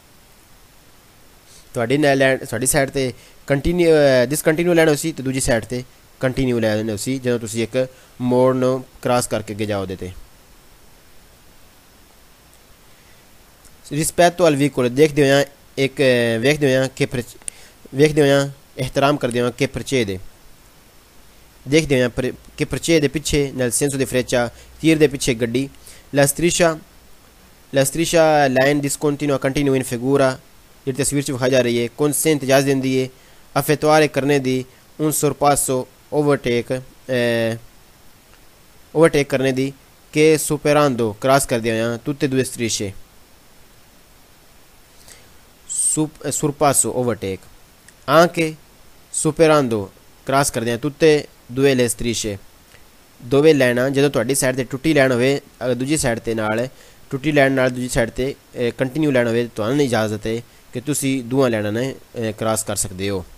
तुहाडी लैंड तुहाडी साइड ते कंटिन्यू डिसकंटिन्यू लैंड उसी ते दूजी साइड ते कंटिन्यू लैंड उसी जदों तुसी एक मोड़ नु क्रॉस करके अगे जाओ दे रिस्पेक्टो अल vicolo देखदे होया एक वेखदे होया एहतराम करदे होया के परचेदे देखदे होया के परचेदे पिछे nel senso di freccia तीर दे पिछे गड्डी la striscia line discontinua continue इन फिगूरा जेह्ड़ी तस्वीर च विखाई जा रही है consente इजाज़त देंदी है effettuare करने दी un sorpasso ओवरटेक करने दी के superando क्रॉस कर दिया तुtte due strisce sorpasso overtake anche superando cross कर दिया तुtte due le strisce दोवे लाइनां जदों तुहाडी साइड ते टुट्टी लाइन होवे अगर दूजी साइड ते नाल टुट्टी लाइन नाल दूजी साइड ते कंटिन्यू लाइन होवे तुहानू इजाज़त है कि तुसी दूआं लाइनां ने क्रॉस कर सकदे हो।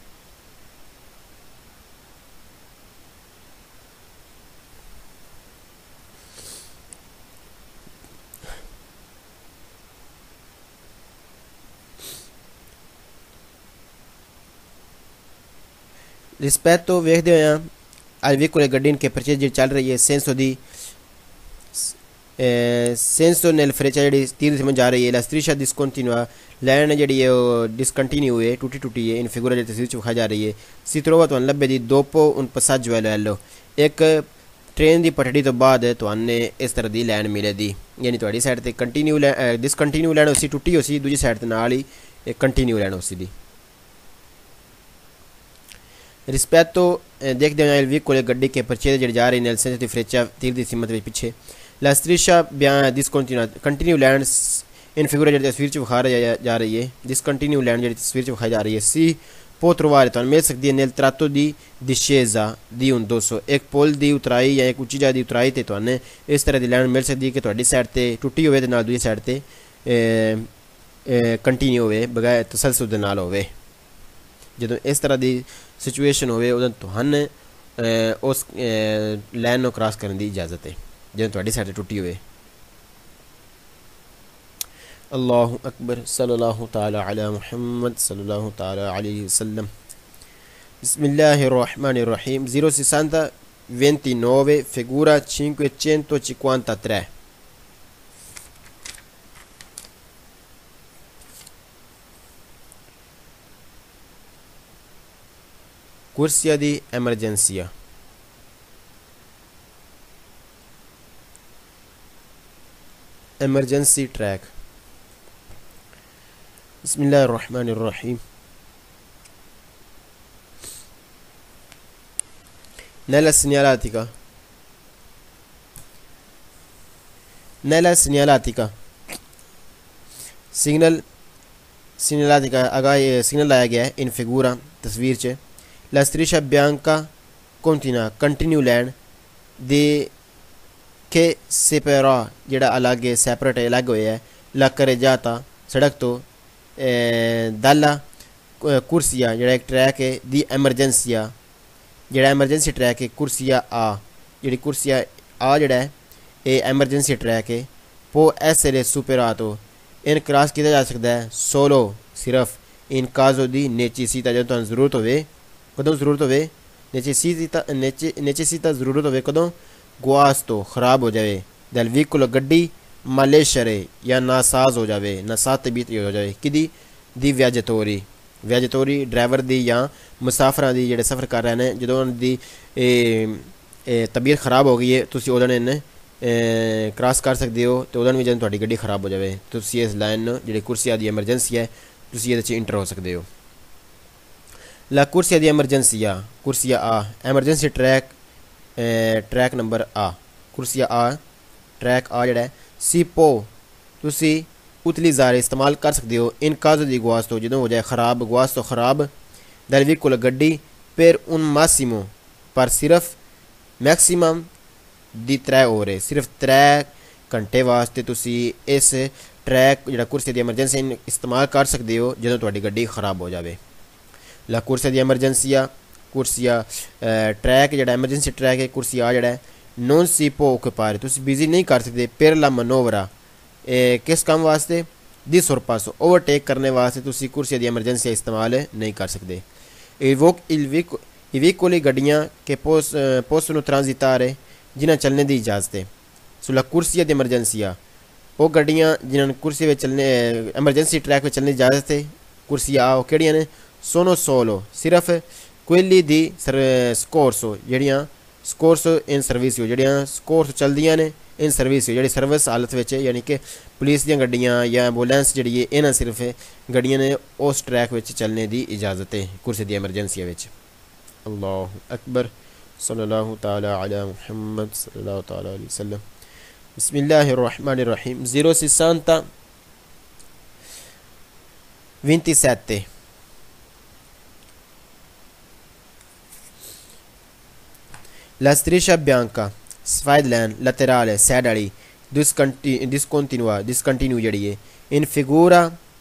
रिस्पेक्टो वेखदे होया al vicolo गड्डी के परचे जेह्ड़ी चल रही है सेंसो nel freccia जेह्ड़ी तीर समझ जा रही है la striscia discontinua लाइन जेह्ड़ी है वो डिसकंटिन्यू है टूटी है इन फिगूरा जेह्ड़ी तस्वीर च विखाई जा रही है si trova तुहानू लब्भे दी dopo un passaggio a livello एक ट्रेन दी पटड़ी तो बाद तुहाने इस तरह दी लाइन मिले दी यानी तुहाडी साइड ते कंटिन्यू डिसकंटिन्यू लाइन उसी टुट्टी उसी दूजी साइड ते नाल ही एक कंटिन्यू लाइन उसी दी। रिस्पेक्टो देखदे होया il vicolo गड्डी के परचे जेह्ड़ी जा रही nel senso di freccia तीर दी सिमत विच पिछे la striscia discontinua continue lane इन फिगूरा जेह्ड़ी तस्वीर च विखाई जा रही है डिसकंटिन्यू लैंड जेह्ड़ी तस्वीर च विखाई जा रही है सी può trovare तुहानू मिल सकदी है nel tratto di discesa di un 200 एक पुल दी उतराई या एक उच्ची जगह दी उतराई ते तुहाने इस तरह दी लैंड मिल सकदी है कि तुहाडी साइड ते टुट्टी होवे ते नाल दूजी साइड ते कंटिन्यू होवे बगैर तसलसल दे नाल होवे जदों इस तरह दी सिचुएशन होवे उदों तुहाने उस लाइन नूं क्रॉस करने दी इजाज़त है जदों तुहाडी साइड ते टुट्टी होवे। अल्लाहु अकबर सल्लल्लाहु ताला अला मुहम्मद सल्लल्लाहु ताला अलैहि वसल्लम। Bismillahirrahmanirrahim. 060 29 figura 553. Corsia di emergenza. Emergency track. Bismillahirrahmanirrahim. Nella segnalatica segnalatica signal लाया गया है इन फिगूरा तस्वीर च la striscia bianca continue land di che separa जेड़ा अलग है सेपरेट अलग होया है la carreggiata सड़क तो dalla corsia जेड़ा एक ट्रैक है दी emergenza जेड़ा एमरजेंसी ट्रैक है कुर्सिया आ जी कुर्सिया आ जड़ा है ये एमरजेंसी ट्रैक है पो एसरे सुपरातो इन क्रॉस किया जा सकता है सोलो सिर्फ इन काजो दी नेचेसिता जो तुम जरूरत होवे कदों जरूरत होवे नेचेसिता जरूरत होवे कदों गुआस्तो खराब हो जाए दल व्हीकल गड्डी मालेशरे या नासाज हो जाए नासात तबीयत हो जाए कि दी वियाजतोरी ड्राइवर दी या मुसाफर दी जेडे सफ़र कर रहे हैं जो उनकी तबीयत खराब हो गई है तुम उन्होंने क्रॉस कर सकते हो तो उन्होंने भी जब थोड़ी गड्डी खराब हो जाए तो इस लाइन जी कुर्सिया की एमरजेंसी है तुम ये इंटर हो सकते हो ला कुर्सिया की एमरजेंसी आ कुर्सिया आ एमरजेंसी ट्रैक नंबर आ कुर्सिया आ ट्रैक आ जड़ा सीपो तुसी उतली ज़ारे इस्तेमाल कर सकते हो इन काजो दी गुआस्तो जो हो जाए ख़राब गुआस्तो ख़राब दल व्हीकल गड्डी पर उन मासिमो पर सिर्फ मैक्सीमम दी 3 ओवर सिर्फ 3 घंटे वास्ते तुसी इस ट्रैक जो कुर्सी की एमरजेंसी इस्तेमाल कर सकते हो जो थोड़ी गड्डी खराब हो जाए ला कुर्सी की कुर्सिया ट्रैक जो एमरजेंसी ट्रैक है कुर्सी आ जड़ा नॉन सीपो ओक्यूपायर तुसी बिजी नहीं कर सकते पर ला मनोवरा किस काम वास्ते दी sorpasso ओवरटेक करने वास्ते तुसी कुर्सी की एमरजेंसी इस्तेमाल नहीं कर सकते i veicoli गड्डियाँ के possono transitare जिन्हें चलने की इजाज़त है सुला कुर्सिया दी एमरजेंसिया वो गड्डियाँ जिन्हें कुर्सी में चलने एमरजेंसी ट्रैक में चलने की इजाज़त है कुर्सियाँ आओ केड़ियां ने सोनो सोलो सिर्फ quelli di scorso जड़ियाँ स्कोर्सो इन सर्विस जड़ियाँ स्कोर्स चलदियाँ ने इन सर्विस जी सर्विस हालत में यानी कि पुलिस दी गड्डियाँ या एंबुलेंस जी है इन्हें सिर्फ गड्डियाँ ने उस ट्रैक में चलने की इजाज़त है कुर्सी की एमरजेंसी में अल्लाहु अकबर सल्लल्लाहु ताला अला मुहम्मद सल्लल्लाहु ताला अलैहि वसल्लम बिस्मिल्लाहिर्रहमानिर्रहीम 060 27 La striscia bianca sfide lane laterale sedali discontinua जड़ी है इन फिगूरा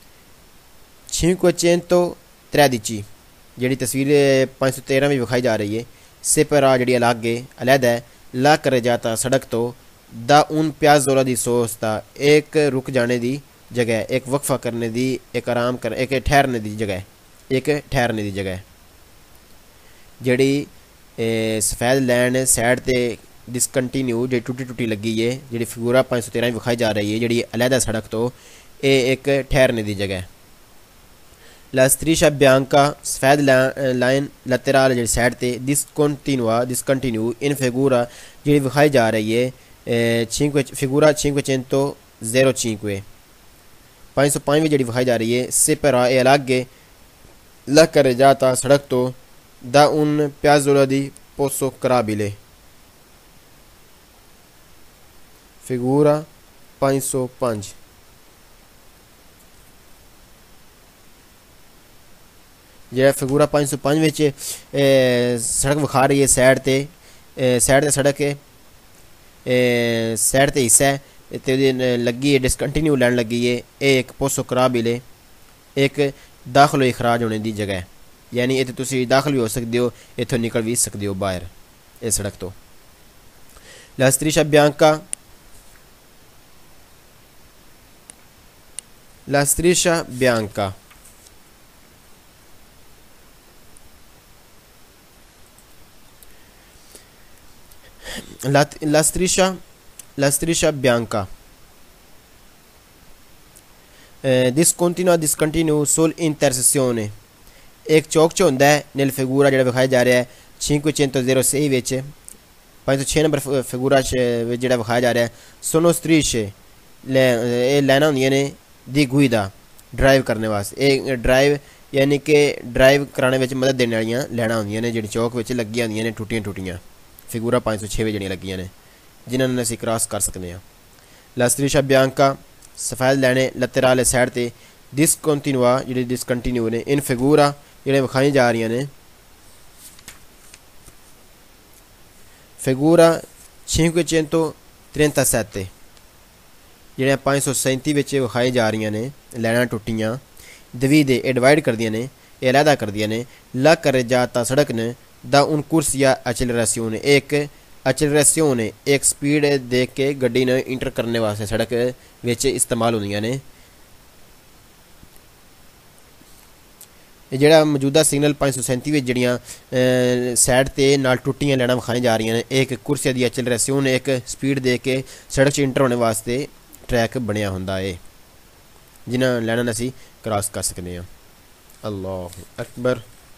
513 जड़ी तस्वीर 513 में विखाई जा रही है सेपरा जड़ी अलग है अलहदा है ला करे जाता सड़क तो दा उन प्याज जोरा दी सोचता एक रुक जाने दी जगह एक वक्फा करने दी एक आराम कर एक ठहरने दी जगह जड़ी सफेद लैंड साइड ते डिसकंटिन्यू जी टूटी लगी है जी फिगूरा 513 विखाई जा रही है जी अलहदा सड़क तो ये एक ठहरने की जगह ला स्त्रीशा बियांका सफेद लाइन लतेराल जी साइड ते डिसकंटिन्यू इन फिगूरा जी विखाई जा रही है फिगूरा 505 505 जी विखाई जा रही है सिपरा ए अलग ला कर जाता सड़क तो da un piazzola di Posso Crabile figura 505 जेड़ा फिगूरा 505 विच सड़क विखा रही है साइड ते सड़क है साइड ते हिस्सा है ते लगी है डिसकंटिन्यू लैंड लगी है एक पोसो क्राबिले एक दाखिल इखराज होने की जगह यानी इतने तुसी दाखिल भी हो सकते हो इतों निकल भी सकते हो बाहर इस सड़क तो ला स्त्रीशा बियांका La striscia bianca. La striscia bianca. Discontinua discontinue sull'intersezione. एक चौक च होंदा है nel figura जेह्ड़ा विखाया जा रहा है 506 विच 506 नंबर फिगूरा जेह्ड़ा विखाया जा रहा है sono strisce एह् लाइनां होंदियां ने दी गुइदा ड्राइव करने वास्ते एह् ड्राइव यानी कि ड्राइव कराने विच मदद देने वालियां लाइनां होंदियां ने जेह्ड़ी चौक विच लग्गियां होंदियां ने टुटियां फिगूरा 506 विच जेह्ड़ियां लग्गियां ने जिन्हां नूं असीं क्रॉस कर सकने आं La striscia bianca सफेद लाइनें लतेराले साइड ते discontinua जेह्ड़ी डिसकंटिन्यू ने इन फिगूरा जेह्ड़े विखाई जा रही ने फिगूरा 537 जेह्ड़े 537 विच विखाई जा रही ने लाइनां टुटियां divide e डिवाइड कर दियां ने एह् अलहदा कर दियां ने la carreggiata सड़क ने da un corsia accelerazione एक accelerazione एक स्पीड दे के गड्डी ने इंटर करने वास्ते सड़क विच इस्तेमाल होंदियां ने जेह्ड़ा मौजूदा सिग्नल 537 विच जेह्ड़ियां साइड ते नाल टुटियां लाइनां विखाई जा रही ने एक कुर्सिया दी एक्सेलरेशन एक स्पीड दे के सड़क च इंटर होने वास्ते ट्रैक बनिया होंदा है जिन्हां लाइनां असीं क्रॉस कर सकने आं अल्लाहु अकबर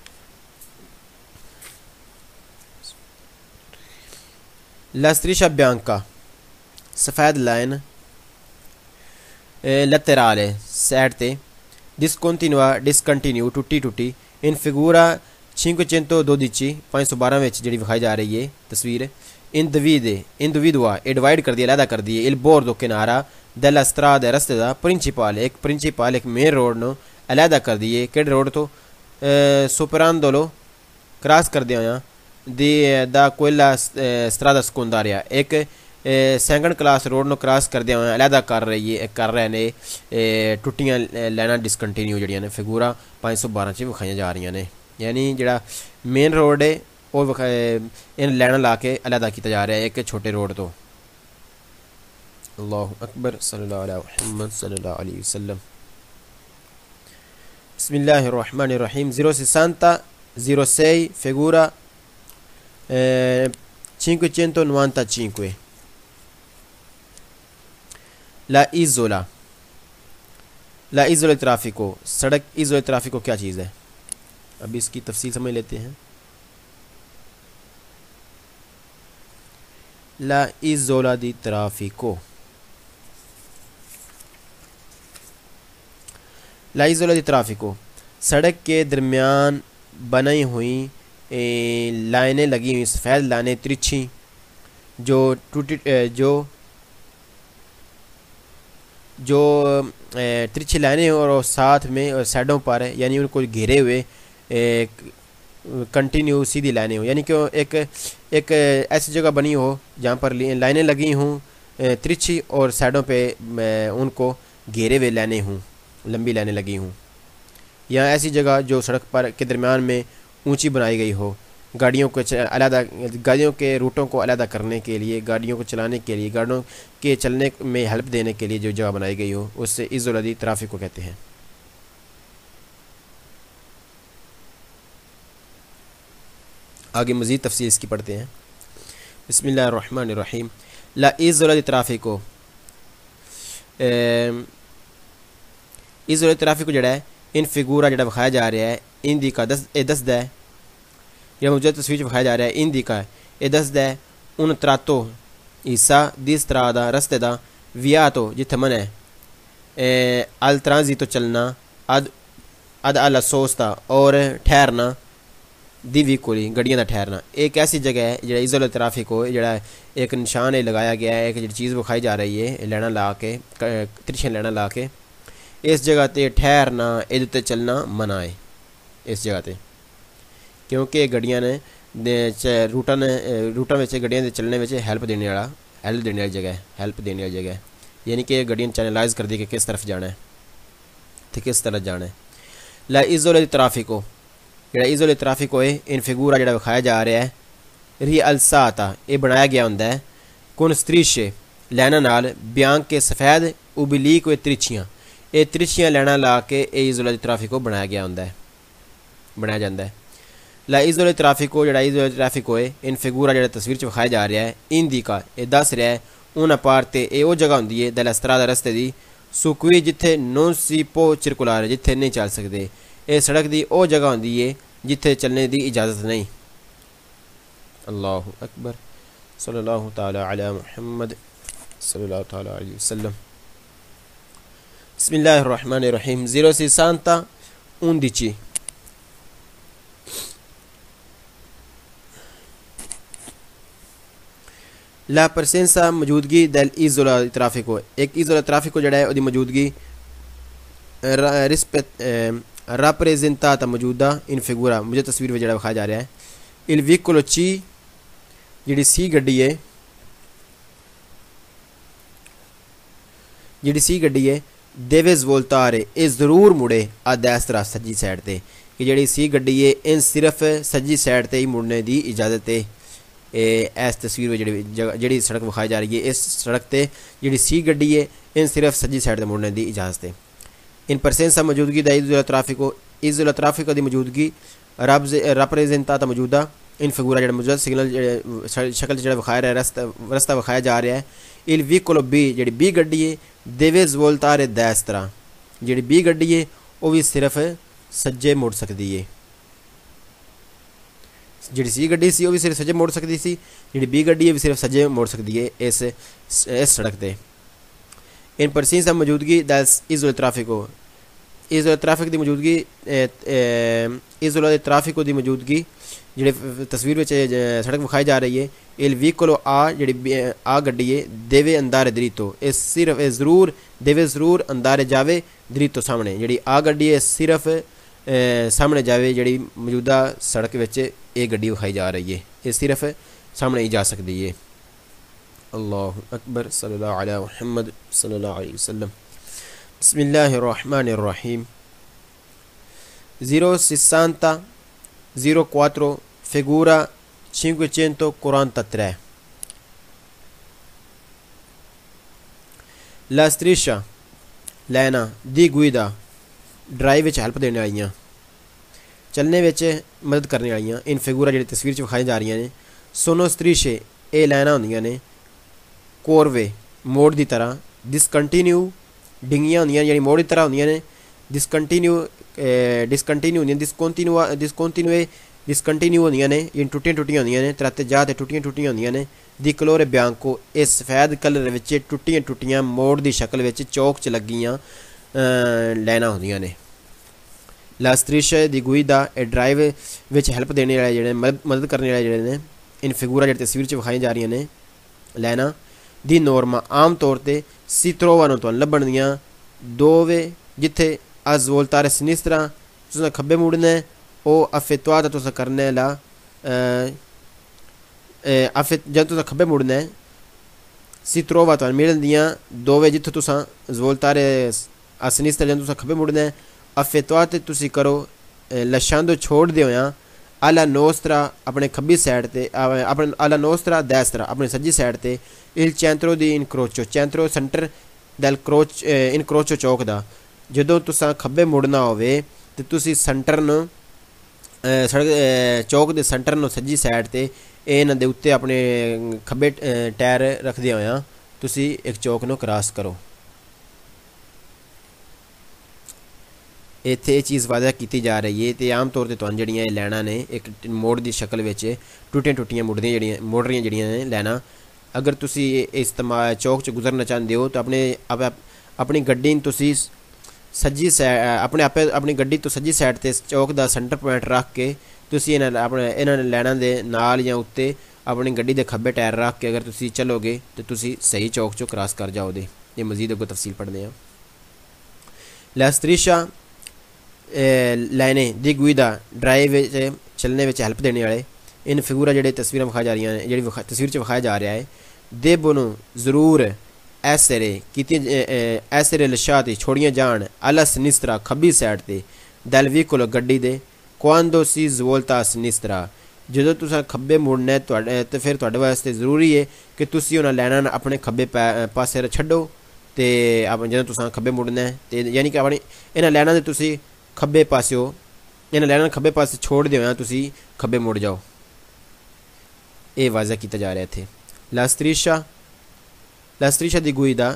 La striscia bianca सफेद लाइन laterale साइड ते discontinue टुटी इन फिगूरा 512 512 विच जेह्ड़ी विखाई जा रही है तस्वीर individua e डिवाइड कर दिया अलहदा कर दी il bordo किनारा della strada रस्ते दा प्रिंसिपल एक मेन रोड नो अलहदा कर दिए केड़े रोड तो superandolo क्रॉस कर दिया da quella strada secondaria एक सेकंड क्लास रोड नो क्रॉस करदे होए अलहदा कर रहे ने टुटियां लाइनां डिसकंटिन्यू जड़ियां ने फिगूरा 512 च विखाइयां जा रही ने यानी जेह्ड़ा मेन रोड है वो इन लाइनां ला के अलहदा किया जा रहा है एक छोटे रोड तो अल्लाहु अकबर सल्लल्लाहु अलैहि मुहम्मद सल्लल्लाहु अलैहि वसल्लम बिस्मिल्लाहिर रहमानिर रहीम 060 06 figura 595 La isola di traffico सड़क इज़ोला ट्रैफिको क्या चीज़ है अभी इसकी तफसील समझ लेते हैं La isola di traffico La isola di traffico सड़क के दरमियान बनाई हुई लाइनें लगी हुई सफ़ेद लाइनें तिरछी जो तिरछी लाइनें और साथ में और साइडों पर यानी उनको घेरे हुए कंटिन्यू सीधी लाइनें हो यानी कि एक ऐसी जगह बनी हो जहाँ पर लाइनें लगी हों तिरछी और साइडों पे उनको घेरे हुए लाइनें हों लंबी लाइनें लगी हों या ऐसी जगह जो सड़क पर के दरमियान में ऊंची बनाई गई हो गाड़ियों के रूटों को अलहदा करने के लिए गाड़ियों को चलाने के लिए गाड़ियों के चलने में हेल्प देने के लिए जो जगह बनाई गई हो उससे इज़ोला दी ट्रैफिक को कहते हैं आगे मज़ीद तफसील इसकी पढ़ते हैं बिस्मिल्लाहिर्रहमानिर्रहीम ला इज़ोला दी ट्रैफिको इज़ोला ट्रैफिक को जड़ा है इन फिगूरा जड़ा विखाया जा रहा है इंदी का दसदा है यह मौजूदा तस्वीर विखाया जा रहा है इंदी का यह दसदा है उन त्रातो हिस्सा दी स्ट्रादा रस्ते दा वियातो जिथे मन है अल ट्रांजितो चलना अद अल सोस्ता और ठहरना दी विकोली गड्डियां दा ठहरना एक ऐसी जगह है जो इज़ोला ट्रैफिक हो जड़ा एक निशान लगाया गया है एक जी चीज़ विखाई जा रही है लाइनां ला के तिरछियां लाइनां ला के इस जगह ते ठहरना इधर ते चलना मना है इस जगह ते क्योंकि गड्डियां ने रूटां में गड्डियां चलने में हेल्प देने वाली जगह है यानी कि गड्डियां चैनलाइज कर दी कि किस तरफ जाना है तो किस तरफ जाना है ला इज़ोला दी ट्रैफिको जेह्ड़ा इज़ोला दी ट्रैफिक होए इन फिगूरा जेह्ड़ा विखाया जा रहा है रिअल्साता ये बनाया गया होंदा है कुन स्त्रीशे लाइनां नाल बियांक के सफ़ेद उबलीक वे तिरछियां ਇਹ ਤਿਰਛੀਆਂ ਲੈਣਾ ਲਾ ਕੇ ਇਹ ਇਜ਼ੋਲਾ ਟ੍ਰੈਫਿਕੋ ਬਣਾਇਆ ਗਿਆ ਹੁੰਦਾ ਹੈ, ਬਣਾਇਆ ਜਾਂਦਾ ਹੈ। ला इज़ोले ट्राफिको जड़ा इज़ोले ट्रैफिको है इन फिगूरा जड़ा तस्वीर च विखाया जा रहा है इंदी का ये दस रहा है उन्हें पार ते ये वो जगह होंगी है दल स्त्रा रस्ते दी सुकवी जिथे नॉन सीपो चिरकुलार जिथे नहीं चल सकते, ये सड़क दी वो जगह होंगी है जिथे चलने की इजाज़त नहीं। अल्लाहु अकबर सल्लल्लाहु ताला अला मुहम्मद सल्लल्लाहु ताला अलैहि वसल्लम। बिस्मिल्लाहिर रहमानिर रहीम। 060 11 ला परसेंसा मौजूदगी दल इज़ोला ट्रैफिको एक इज़ोला ट्रैफिको जड़ा है उसकी मौजूदगी राप्रेजेंटाता मौजूदा इन फिगूरा मुझे तस्वीर में जड़ा विखाया जा रहा है इल व्हीकलो ची जी सी गड्डी है जी सी गड्डी है देवेज वोल्टारे ये जरूर मुड़े आ दैसरा सज्जी साइड ते कि जी सी गड्डी है इन सिर्फ सज्जी साइड ते ही मुड़ने की इजाज़त है। इस तस्वीर में जी सड़क विखाई जा रही है इस सड़क पर जी सी गड्डी है इन सिर्फ सज्जी साइड से मुड़ने की इजाज़त है। इन परसेंसा मौजूदगी दा इज़ोला ट्रैफिको की मौजूदगी राप्रेजेंटाता मौजूदा इन फिगूरा जो मौजूदा सिग्नल शक्ल जो विखाया रहा रस्ता विखाया जा रहा है। इल व्हीकलो बी जी बी गड्डी है देवेज वोल्टारे दैस तरह जी बी गड्डी है वह भी सिर्फ सज्जे मुड़ सकती है, जी सी गड्डी सी भी सिर्फ सज्जे मोड़ सकती सी, जी बी गड्डी भी सिर्फ सज्जे मोड़ सकती है इस सड़क पर। इन परसेंसा मौजूदगी दस इज़ोला ट्रैफिको इज़ोला ट्रैफिक की मौजूदगी इज़ोला ट्रैफिको की मौजूदगी जी तस्वीर में सड़क विखाई जा रही है। इल व्हीकलो जी आ गड्डी है देवे अंदारे दरीतो ये सिर्फ जरूर देवे जरूर अंदारे जावे दरीतो सामने जी आ गड्डी है सिर्फ सामने जावे जी मौजूदा सड़क विच ये गड्डी विखाई जा रही है ये सिर्फ सामने ही जा सकती है। अल्लाहु अकबर सल्लल्लाहु अला मुहम्मद सल्लल्लाहु अलैहि वसल्लम। बिस्मिल्लाहिर रहमानिर रहीम। 060 04 figura 543 la striscia लैना दी गुइदा ड्राइव हेल्प देने वाली चलने मदद करने वाली इन फिगूरा जी तस्वीर विखाई जा रही ने सोनो स्त्रीशे ये लैना होंदियां ने कोरवे मोड़ की तरह डिसकंटीन्यू डिंगियां होंदियां जी मोड़ की तरह होंदियां ने डिसकंटीन्यू होंदियां डिसकंटीन्यू होंदियां ने इन टुटियां टुटियां होंदियां ने त्राते जा ते टुटियां टुटियां होंदियां ने दी कलोरे ब्यांको इस सफेद कलर विच टुटियां टुटियां मोड़ की शक्ल विच चौक च लगियां लैना होंदियां ने। ला स्त्रीशे दी गुइदा ए ड्राइव विच हेल्प देने वाले जेहड़े मदद करने वाले जेहड़े ने इन फिगूरा जी तस्वीर च विखाई जा रही ने लैना दी नॉर्मा आम तौर पर सीत्रोवानों तो लभण दियां दोवे जिथे अज वोल्टारे सिनिस्त्रा तुसें खब्बे मुड़ना ओ अफेत्वाद तुसें करने ला जब तुसें खब्बे मुड़ना है सीत्रोवा तो मिलन दियां दोवे जिथे तुसें वोल्टारे सिनिस्त्रा जब तुसें खब्बे मुड़ना है अफेत्वाद तुसी करो लशांदो छोड़ दे होया आला नोस्त्रा अपने खब्बी साइड ते अपने आला नोस्त्रा दैस्त्रा अपने सज्जी साइड ते इल चैंत्रो दी इनक्रोचो चैंत्रो सेंटर दल क्रोच इनक्रोचो चौक दा जदों तुसां खब्बे मुड़ना होवे ते तुसी सेंटर नूं सड़क चौक दे सेंटर नूं सज्जी साइड ते इन्हां दे उत्ते अपने खब्बे टायर रखदे होया तुसी एक चौक नूं क्रॉस करो। इत्थे ये चीज़ वादा की जा रही है तो आम तौर पर तुहानूं जड़ियां लैना ने एक मोड़ की शक्ल विच टुटियां टुटियां मुड़दियां जड़ियां मोड़ रही जड़ियां ने लैना अगर तुसी इस्तेमाल चौक च गुजरना चाहते हो तो अपनी गड्डी तुसी सज्जी साइड अपनी गड्डी तो सज्जी साइड ते चौक का सेंटर पॉइंट रख के तुसी इन्हां लैना दे नाल या उत्ते अपनी गड्डी के खब्बे टायर रख के अगर तुसी चलोगे तो तुसी सही चौक चो क्रॉस कर जाओगे। ये मजीद अगों तफसील पढ़ने हैं। लास्त्रीशा लाइने दी गुइदा ड्राइव चलने में हेल्प देने वाले इन फिगूरा जी तस्वीर विखाई जा रही हैं जी तस्वीर च विखाया जा रहा है देबोनू जरूर ऐसरे लशाती छोड़ियां जान अला सिनिस्त्रा खब्बी साइड ते दल व्हीकलो गड्डी दे क्वांदो सीज वोल्टा सिनिस्त्रा जो तुसा खब्बे मुड़ना तो फिर तुहाडे वास्ते जरूरी है कि तुसी उन्हां लैना अपने खब्बे पासे छड्डो तो आप जो तुसा खब्बे मुड़ना है तो यानी कि अपनी इन्हां लाइनां दे तुसी खब्बे पास्यों इन्हां लाइनां खब्बे पासे छोड़ देओ तुसी खब्बे मुड़ जाओ। ये वाज़ा किया जा रहा है इत्थे। लास्त्रीशा दी गुई दा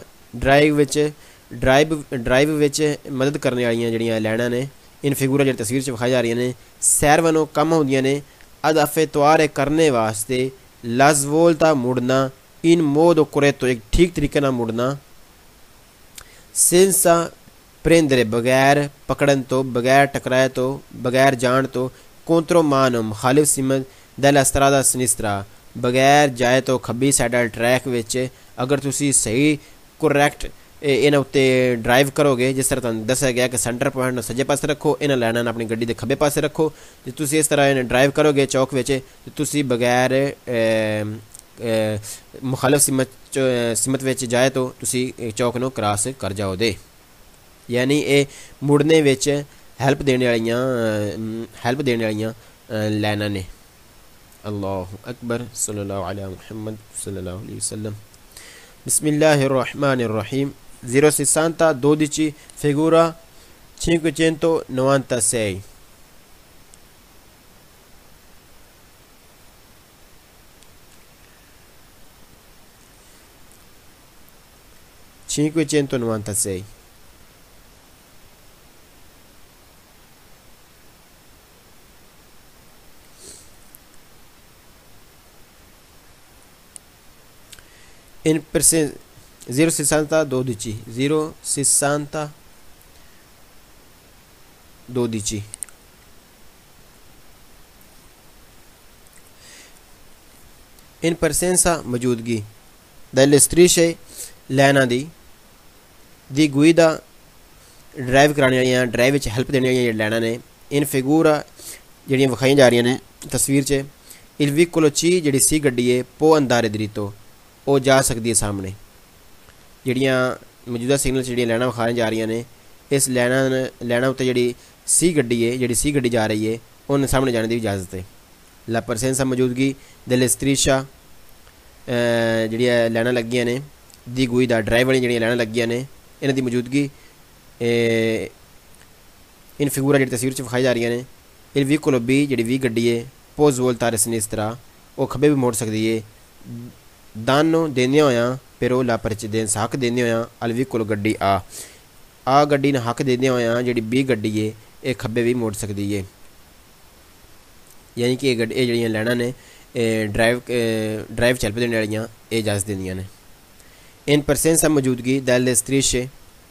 ड्राइव विच मदद करने वालियां जड़ियां लाइनां ने इन फिगूरा जो तस्वीर च विखाई जा रही ने सैर वनों कम होंदियां ने अदाफे तवार करने वास्ते लाजवोलता मुड़ना इन मोद कुरे तो एक ठीक तरीके ना मुड़ना सेंसा प्रेंदरे बगैर पकड़न तो बगैर टकराए तो बगैर जान तो कोंत्रो मानो मुखालिफ सिमत दल अस्त्रादा सनिस्त्रा बगैर जाए तो खब्बी साइड ट्रैक विच अगर तुसी सही करैक्ट इन्हां उत्ते ड्राइव करोगे जिस तरह तुहानूं दस्सिया गया कि सेंटर पॉइंट सज्जे पासे रखो इन्हां लाइनां अपनी गड्डी के खब्बे पासे रखो जे तुसी इस तरह इन्हें ड्राइव करोगे चौक विच ते तुसी बगैर मुखालिफ सिमत विच जाए तो तुसी चौक नूं क्रॉस कर जाओ दे। यानी ये मुड़ने विच हैल्प देने वालियां लाइनां ने। अल्लाहु अकबर सल्लल्लाहु अलैहि मुहम्मद सल्लल्लाहु अलैहि वसल्लम। बिस्मिल्लाहिर्रहमानिर्रहीम 060 12 figura 596 596 in percent 060 12 060 12 in presenza मौजूदगी दल स्त्रीशे लाइना दी गुइदा ड्राइव कराने वाली ड्राइव विच हेल्प देने वाली लाइना ने इन फिगूरा जड़ियाँ विखाई जा रही ने तस्वीर च इल विकोलो ची जी सी गड्डी है पो अंदारे दरीतो वो जा सकती है सामने जड़ियाँ मौजूदा सिग्नल जी लाइना विखाई जा रही ने इस लाइना उत्ते जी सी गड्डी है जी सी गड्डी जा रही है उन्हें सामने जाने की इजाज़त है। ला परसेंसा मौजूदगी दल स्त्रीशा जी लाइना लगियां ने दी गुई दा ड्राइव वाली जी लाइना लगियां ने इन्हां दी मौजूदगी इन फिगूरा जी तस्वीर विखाई जा रही ने इल वी कोलो बी जी वी गड्डी है पोज वोल तारे इस तरह वो खब्बे भी मोड़ सकती है दानो देंदे होया फिर वो ला परच देन हक देंदे होया अल वी कोलो गड्डी आ गड्डी ने हक देंदे होया जी बी गड्डी है ये खब्बे भी मोड़ सकती है। यानी कि ये जड़ियाँ लाइना ने ड्राइव चल पे देने वालियाँ ये इजाज़त देंदियां ने। इन परसेंसा मौजूदगी दल स्त्रीशे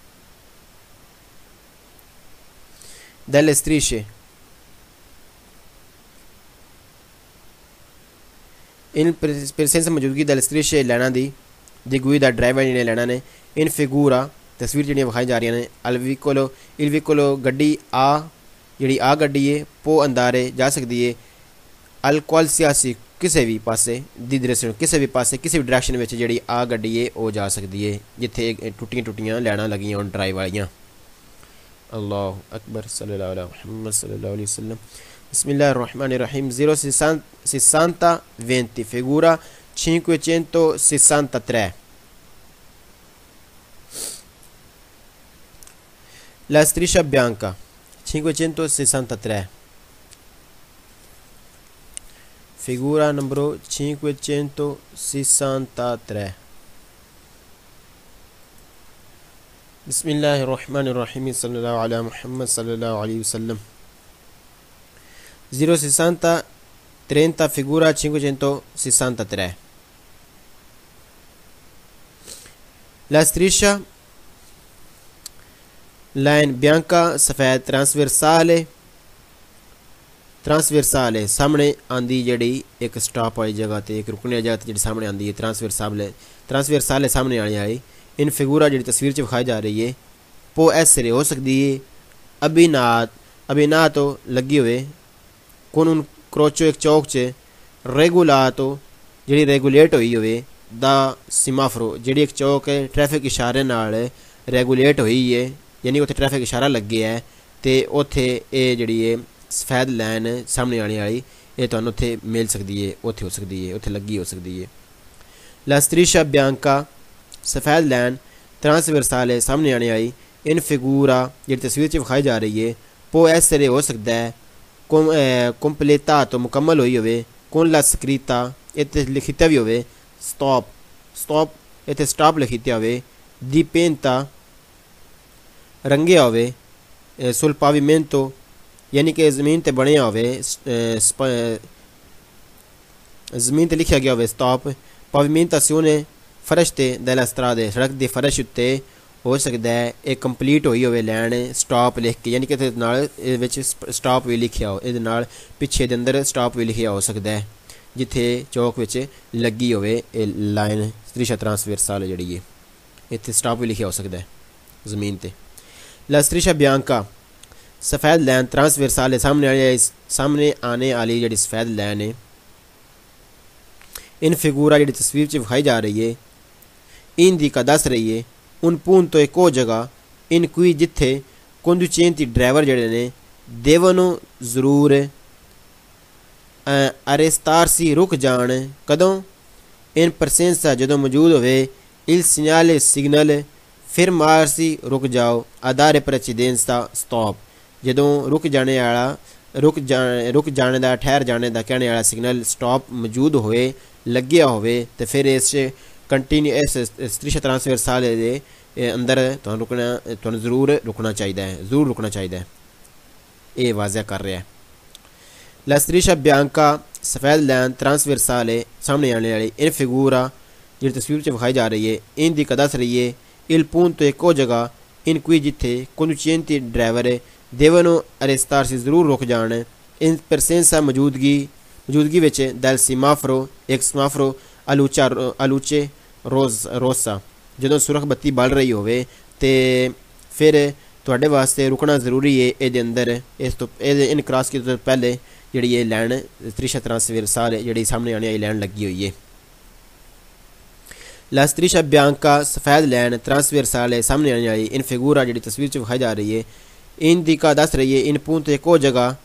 इन परसेंसा मौजूदगी दल स्त्रीशे लाइना दी गुई दा ड्राइव जी लाइना ने इन फिगूरा तस्वीर जी विखाई जा रही ने इल विकोलो गड्डी जी आ गड्डी है पो अंदारे जा सकती है अल क्वाल सियासी किसी भी पासे दी दृश्य किसी भी पासे किसी भी डायरेक्शन में जी आ गड्डी है वो जा सकती है जिथे टुटियां लाइना लगियां होन ड्राइव वालियां। अल्लाहु अकबर सल्लल्लाहु अलैहि मुहम्मद सल्लल्लाहु अलैहि वसल्लम। बिस्मिल्लाहिर्रहमानिर्रहीम 060 20 figura 563 la striscia bianca 563 figura numero 563 Bismillahirrahmanirrahim sallallahu ala Muhammad sallallahu alaihi wasallam 060 30 figura 563 la striscia line बियांका सफ़ेद ट्रांसवर्साले सामने आंदी जड़ी एक स्टॉप वाली जगह ते एक रुकने वाली जगह जी सामने आंदी है ट्रांसवर्साले सामने आने वाली इन फिगूरा जी तस्वीर च विखाई जा रही है पो ऐसरे हो सकती है अभिनात तो लगी हुए कौन क्रोचो एक चौक च रेगुला तो जी रेगुलेट हुई हुए दा सिमाफरो जी एक चौक है ट्रैफिक इशारे नाल रेगुलेट हुई है यानी उत्थे ट्रैफिक इशारा लगे है तो उत्थे ये जी सफ़ेद लाइन सामने आने वाली ये तुहानूं उत्थे मिल सकती है उत्थे हो सकती है उत्थे लगी हो सकती है। ला स्त्रीशा बियांका सफ़ेद लाइन ट्रांसवर्साल सामने आने आई इन फिगूरा जी तस्वीर च विखाई जा रही है पो ऐसे हो सकता है कंप्लेता तो मुकम्मल हुई होवे कौन ला स्क्रीता इतने लिखिता भी होवे स्टॉप स्टॉप इतने स्टॉप लिखिता होवे दी पेंता रंगे होवे सुल पाविमेंतो यानी कि ज़मीन ते बने होवे ज़मीन ते लिखा गया होवे स्टॉप पाविमेंतासियोने फर्श ते दला स्त्रादे सड़क दी फर्श उत्ते हो सकता है एक कंप्लीट हुई होवे लैन स्टॉप लिख के यानी कि स्टॉप भी लिखा हो ये पिछे दे अंदर स्टॉप भी लिखा हो सकता है जिथे चौक विच लगी होवे लाइन स्त्रीशा ट्रांसवर्साल जी है इतने स्टॉप भी लिखा हो सकता है ज़मीन ते ला स्त्रीशा बियांका सफ़ेद लैन ट्रांसवर्साल सामने आने वाली जी सफ़ेद लैन है इन फिगूरा जी तस्वीर च विखाई जा रही है इन दी का दस रही है उन पून तो एक जगह इन कोई जिथे कंदुचेंती ड्राइवर जड़े ने देवनो जरूर अरेस्तार सी रुक जान कदों इन परसेंसा जदों मौजूद होवे इल सिग्नल सिग्नल फिर मार सी रुक जाओ आधार प्रचिदेंसा स्टॉप जदों रुक जाने वाला रुक जाने का ठहर जाने का कहने वाला सिग्नल स्टॉप मौजूद होए लग्या होवे तो फिर इस कंटिन्यू इस स्त्रीशा ट्रांसवर्साल दे अंदर तो रुकना तो जरूर रुकना चाहिए ये वाज़ह कर रहा है ला स्त्रीशा बियांका सफ़ेद लैन ट्रांसवर्साल सामने आने वाली इन फिगूरा जी तस्वीर च विखाई जा रही है इन दी कदस रही है इल पून तो एक जगह इन कोई जिथे कंदुचेंती ड्राइवर देवनो अरेस्तार से जरूर रुक जान इन परसेंसा मौजूदगी विच दल सीमाफरो एक सीमाफरो आलूचे रोसा जदों सुरख बत्ती बल रही होवे ते फिर तुहाडे वास्ते रुकना जरूरी है ये अंदर इस तो इन क्रॉस की तो पहले जी ये लैन स्त्रीशा ट्रांसवर्साल जी सामने आने वाली लैन लगी हुई है ला स्त्रीशा बियांका सफ़ेद लैन ट्रांसवर्साल सामने आने वाली इन फिगूरा जी तस्वीर च विखाई जा रही है इन दी का दस रही है इन पून तो एक जगह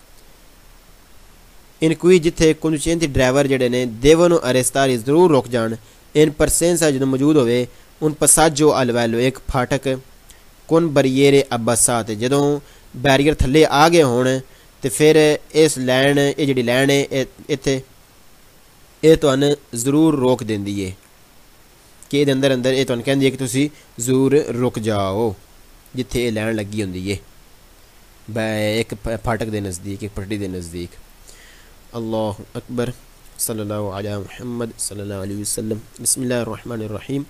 इन कोई जिथे कंदुचेंती ड्राइवर जड़े ने देवनो अरेस्तार जरूर रुक जान इन परसेंसा जो मौजूद होवे उन पसाजो अलवैलो एक फाटक कौन बरियेरे अब्बासात जदों बैरियर थले आ गए होने तो फिर इस लैन ये जी लैन है इत्थे ये तुहानू जरूर रोक देंदी है कि ये अंदर अंदर ये तुहानू कहंदी है कि तुसी जरूर रुक जाओ जिथे ये लैन लगी होंदी है एक फाटक के नज़दीक एक पटड़ी के नज़दीक अल्लाहु अकबर सल्लल्लाहु अला मुहम्मद सल्लल्लाहु अलैहि वसल्लम बिस्मिल्लाहिर्रहमानिर्रहीम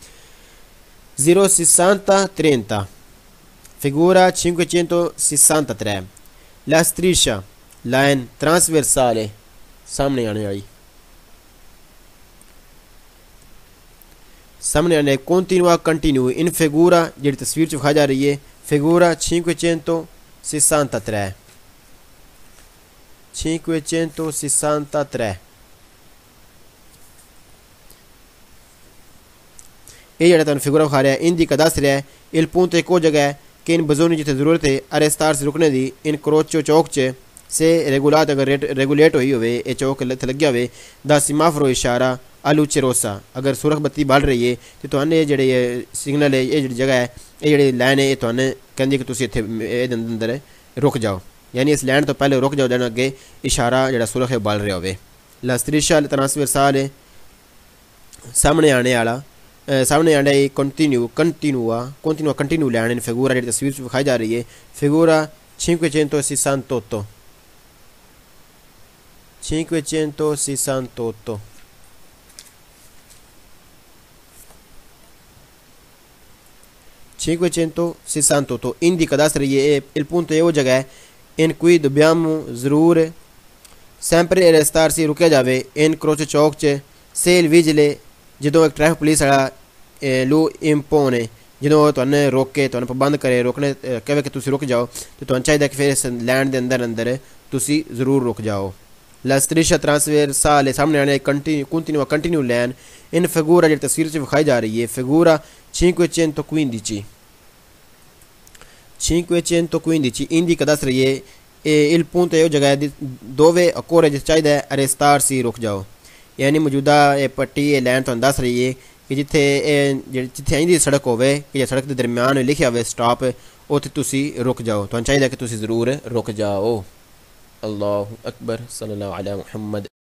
060 figura 563 la striscia line trasversale सामने आने वाली सामने आने continua continue in figura जी तस्वीर च दिखाई जा रही है figura 563 563 ये जरा तुम फिगूरा खा रहा है इन दी का दस रहा है इल punto एक और जगह है कि इन बजों जिथे जरूरत है अरेस्तार से रुकने दी इन क्रोचो चौक च से रेगुलात अगर रेगुलेट हुई हुए ये चौक लग्या हुए दा सीमाफरो इशारा आलूचे रोसा अगर सुरख बत्ती बल रही है तो तुहाने जेड़े सिग्नल है ये जगह है ये जेड़ी लाइन है ये तुहाने कहंदी कि तुसी इत्थे अंदर रुक जाओ यानी इस लैंड तो पहले रुक जाओ देना अगे इशारा जेड़ा सुरख है बल रहा होवे ला स्त्रीशा ट्रांसवर्साल सामने आने वाला सामने आने कंटिन्यू लैंड इन फिगूरा जी तस्वीर दिखाई जा रही है फिगूरा 568 568 इन दी कदास रही है il punto è वो जगह है इन cui dobbiamo जरूर sempre arrestar si रुके जावे इन क्रोच चौक च से il vigile जदों एक ट्रैफिक पुलिस वाला लो इंपोने जदों तुहाने रोके तुहाने पाबंद करे रोकने कहे कि तुसी रुक जाओ तो तुहानू चाहिए कि फिर इस लैंड के अंदर तुसी जरूर रुक जाओ ला स्त्रीशा ट्रांसवर्साल सामने आने कंटिन्यू लैन इन फिगूरा जी तस्वीर से दिखाई जा रही है फिगूरा 515 इन दी कदस रही है il punto è वो जगह है dove occorre चाहिए अरेस्तार सी रुक जाओ यानी मौजूदा ये पट्टी ये लैंड तो दस रही है कि जिथे इंदी सड़क होवे कि सड़क के दरम्यान लिखा हुए स्टॉप उत्थे तुसी रुक जाओ तुहानू चाहिए कि तुसी ज़रूर रुक जाओ। अल्लाहु अकबर सल्लल्लाहु अला मुहम्मद।